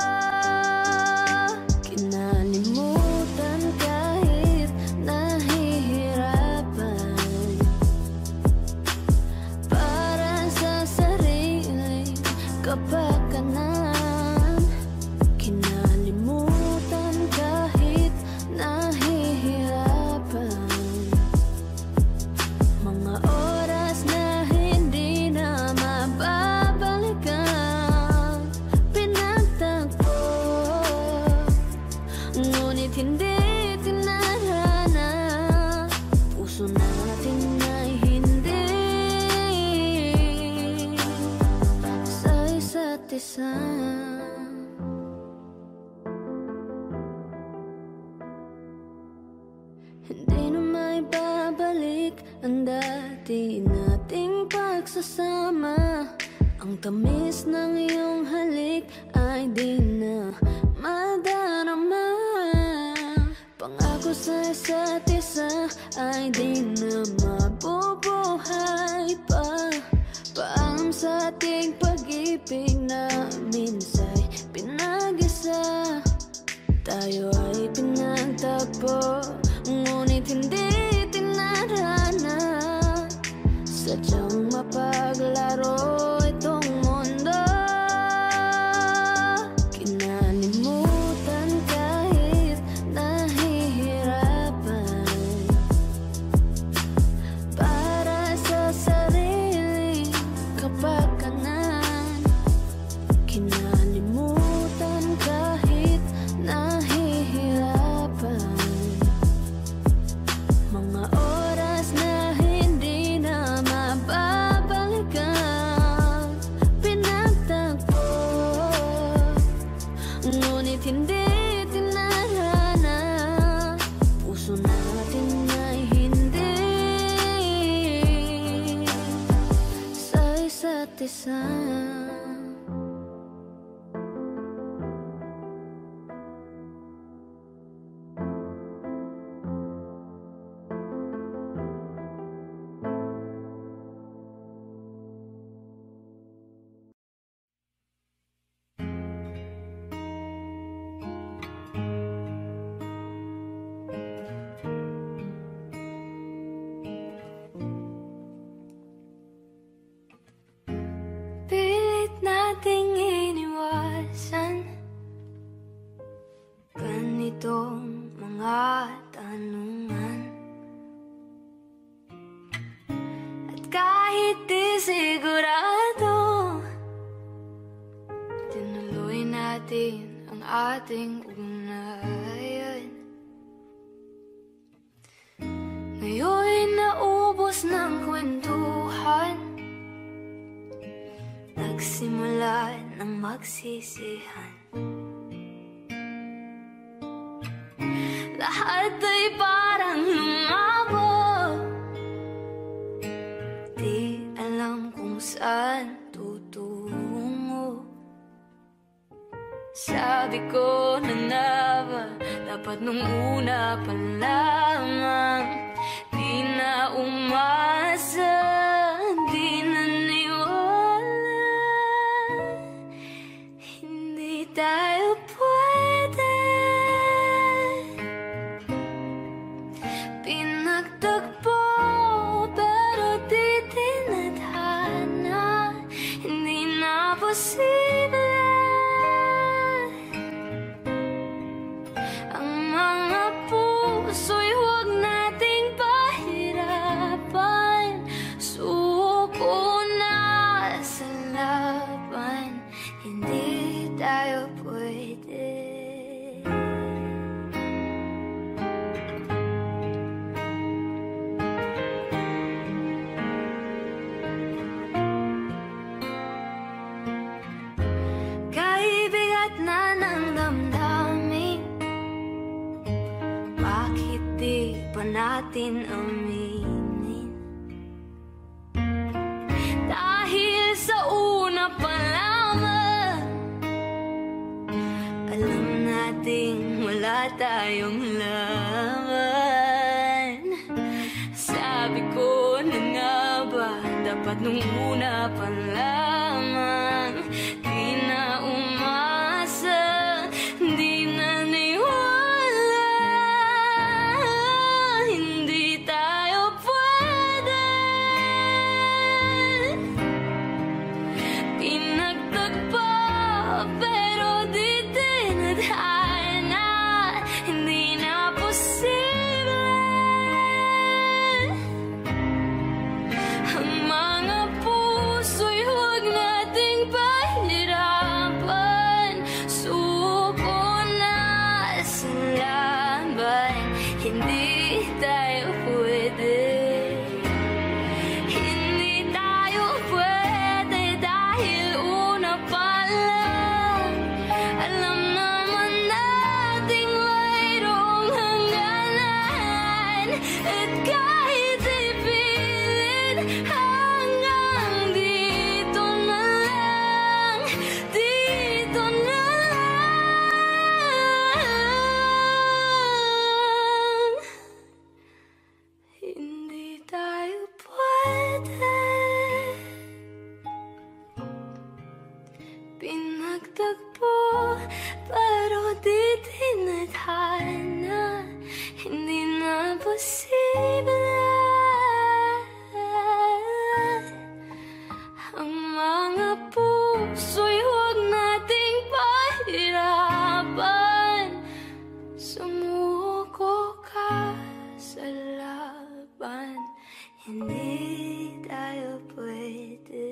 Kinalimutan kahit nahihirapan, para sa sarili kapag kapakanan. Kinalimutan kahit nahihirapan. Mga oras na hindi na mababalikan. Pinagtagpo, ngunit hindi tinarana. Puso natin ay hindi sa isa't isa. Hindi na may babalik ang dati nating pagsasama. Ang tamis ng iyong halik ay di na madarama. Pangako sa isa't isa ay di na mabubuhay pa. Paalam sa ating pag-ibig na minsa'y pinag-isa. Tayo ay pinagtagpo, ngunit hindi tinarana. Sadyang mapaglaro itong mundo. Kinalimutan kahit nahihirapan. Para sa sariling kapakanan. Kinalimutan kahit nahihirapan. Mga oras na hindi na mababalikan. Pinagtagpo, ngunit hindi tinarana. Puso natin ay hindi sa isa't isa. Pilit nating iniwasan ganitong mga tanungan. At kahit di sigurado, tinuloy natin ang ating ugnayan. Ngayon'y naubos ng kwentuhan. Nagsimula ng magsisihan. Lahat ay parang lumabo. Di alam kung saan tutungo. Sabi ko na nga ba, dapat nung una pa lamang. Di na umasa, di na niwala. Hindi tayo pwede. Pinagtagpo pero di tinadhana. Hindi na posible. Ang mga puso'y huwag nating pahirapan. Suko na sa laban. Hindi tayo pwede. Kaibigat na ng damdamin. Bakit di pa natin aminin? Dahil sa una pa lamang, alam nating wala tayong laban. Sabi ko na nga ba, dapat nung una pa lamang. Di na umasa, di na niwala. Hindi tayo pwede. Pinagtagpo magtagpo, pero di tinadhana, hindi na posible. Ang mga puso'y huwag nating pahirapan, sumuko ka sa laban, hindi tayo pwede.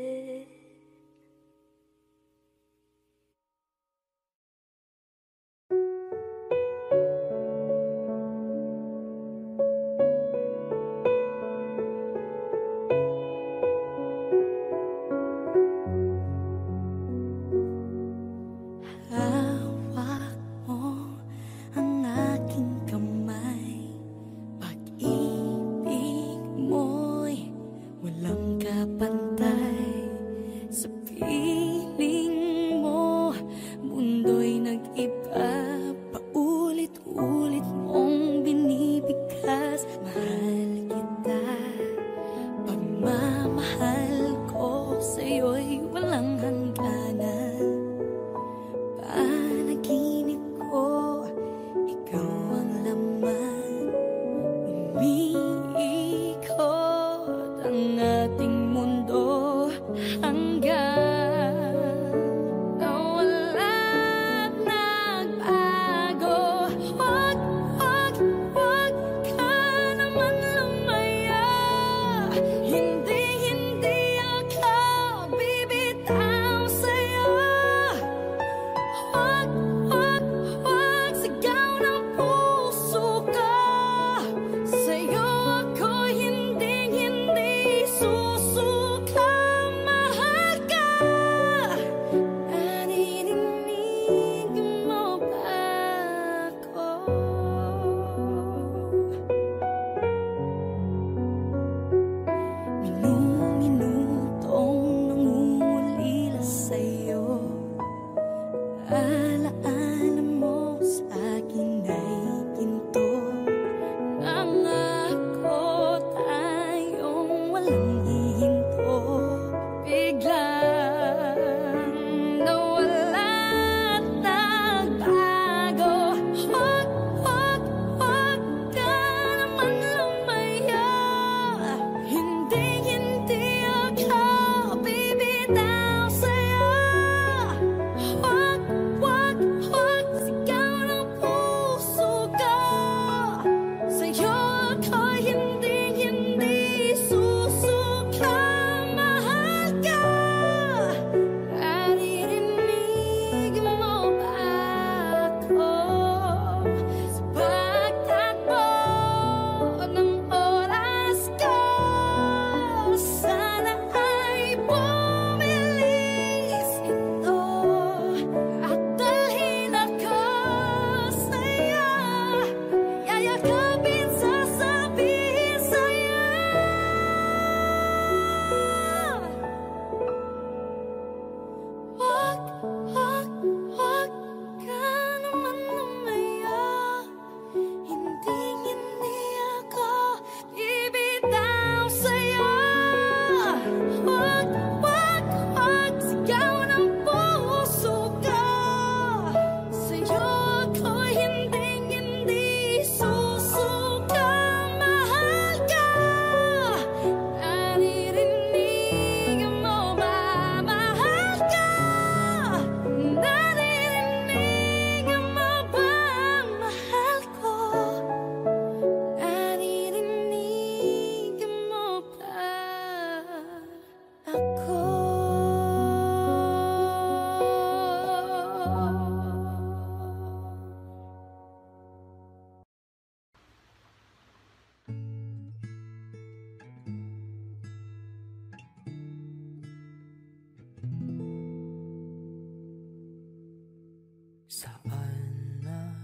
Saan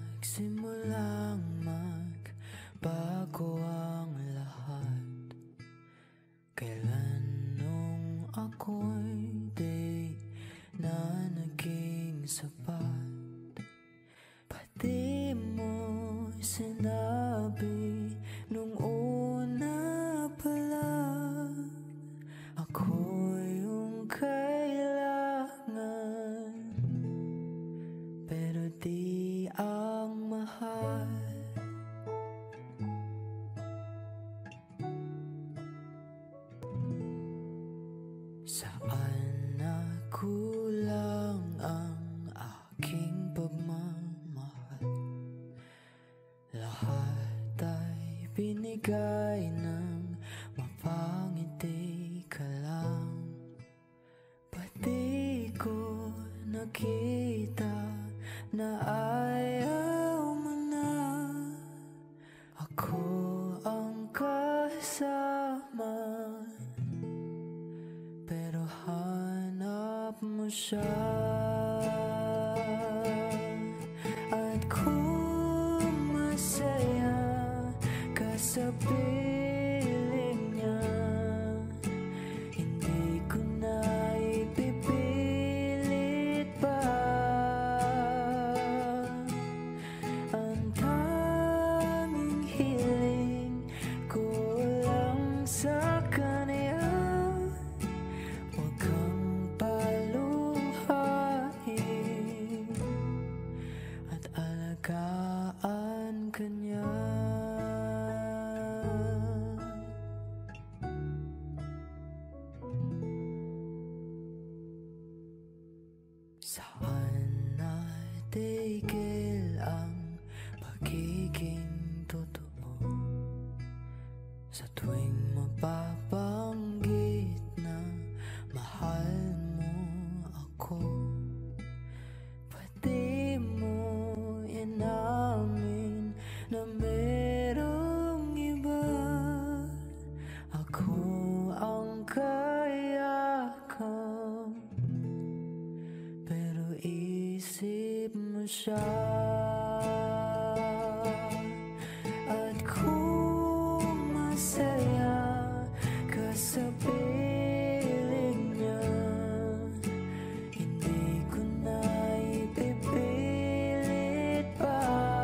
nagsimulang magbago ang lahat? Kailan nung ako'y di na naging sapat? Pati mo sinabi nung una pa lang, ako yung kailangan. na ayaw mo na. Ako ang kasama, pero hanap mo siya. At kung masaya ka sa piling niya, hindi ko na ipipilit pa. Ang tanging hiling ko lang sa kanya, huwag kang paluhain at alagaan ka niya. Saan natigil ang pagiging totoo? Sa tuwing mapabanggit na mahal mo ako, pati mo inamin na merong iba. Ako ang kayakap, pero isip mo siya. At kung masaya ka sa piling niya, hindi ko na ipipilit pa.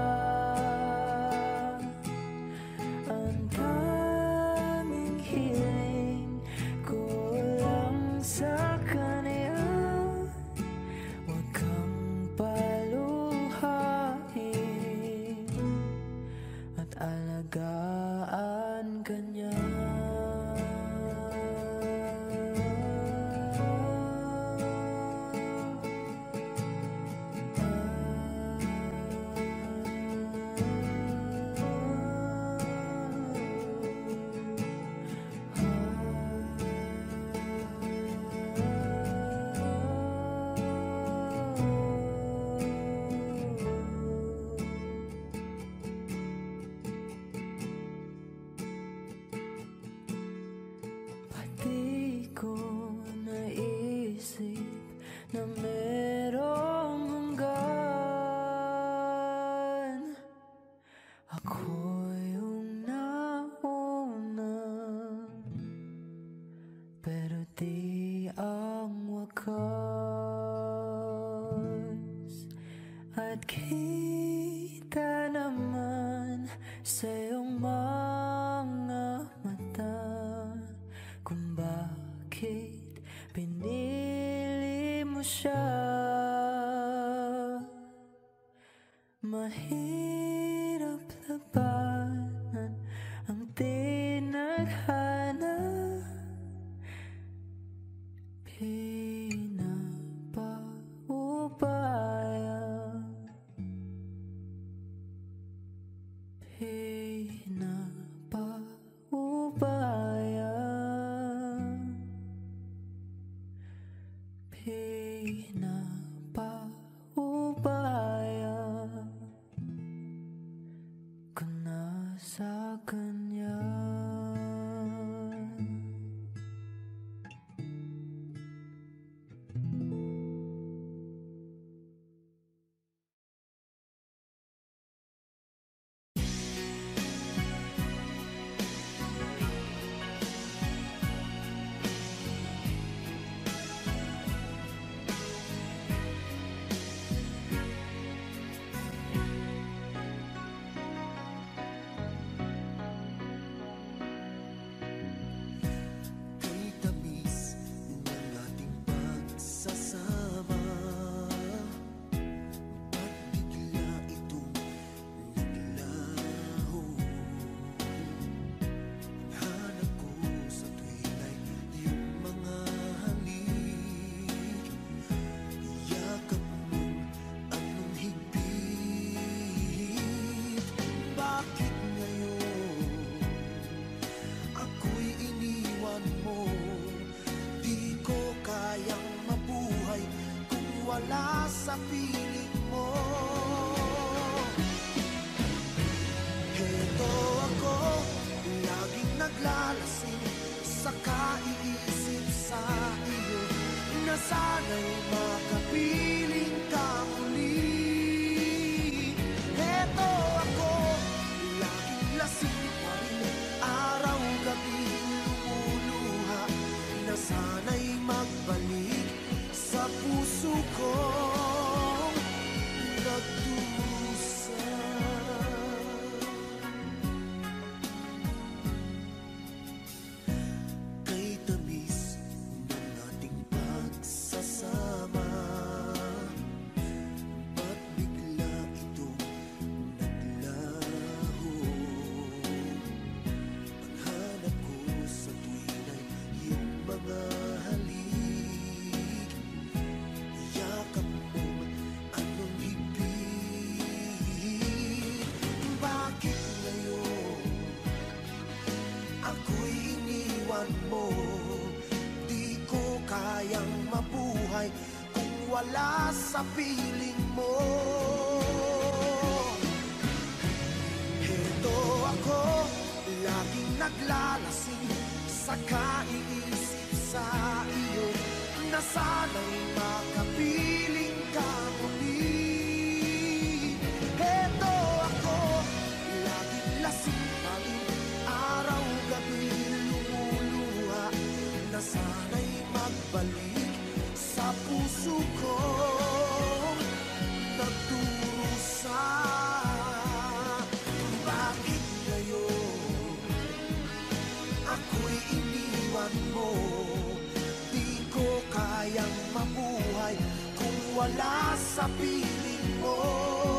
Ang tanging hiling ko lang sa kanya, huwag kang paluhain at alagaan ka niya. Pati ko naisip na merong hanggan. Ako yung nauna, pero di ang wakas. At kita naman sa iyong mga mata kung bakit pinili mo siya. Mahirap labanan ang tinadhana, pinapaubaya, pinapaubaya, pinapaubaya ko na sa kanya. wala sa piling mo. Heto ako, laging naglalasing sa kaiisip sa iyo, na sana'y makapiling ka muli. Heto ako, laging lasing pa rin, araw-gabi lumuluha, na sana'y magbalik sa puso kong nagdusa. Kay tamis ng ating pagsasama, ba't bigla itong naglaho? Ang hanap ko sa tuwin ay iyong mga halik, yakap mong anong higpit. Bakit ngayon ako'y iniwan mo? Di ko kayang mabuhay kung wala sa piling mo. Heto ako, laging naglalasing sa kaiisip sa iyo, na sana'y makapiling ka muli. Heto ako, laging lasing pa rin, araw-gabi lumuluha, na sana'y magbalik sa puso kong nagdurusa. Bakit ngayon ako'y iniwan mo? Di ko kayang mabuhay kung wala sa piling mo.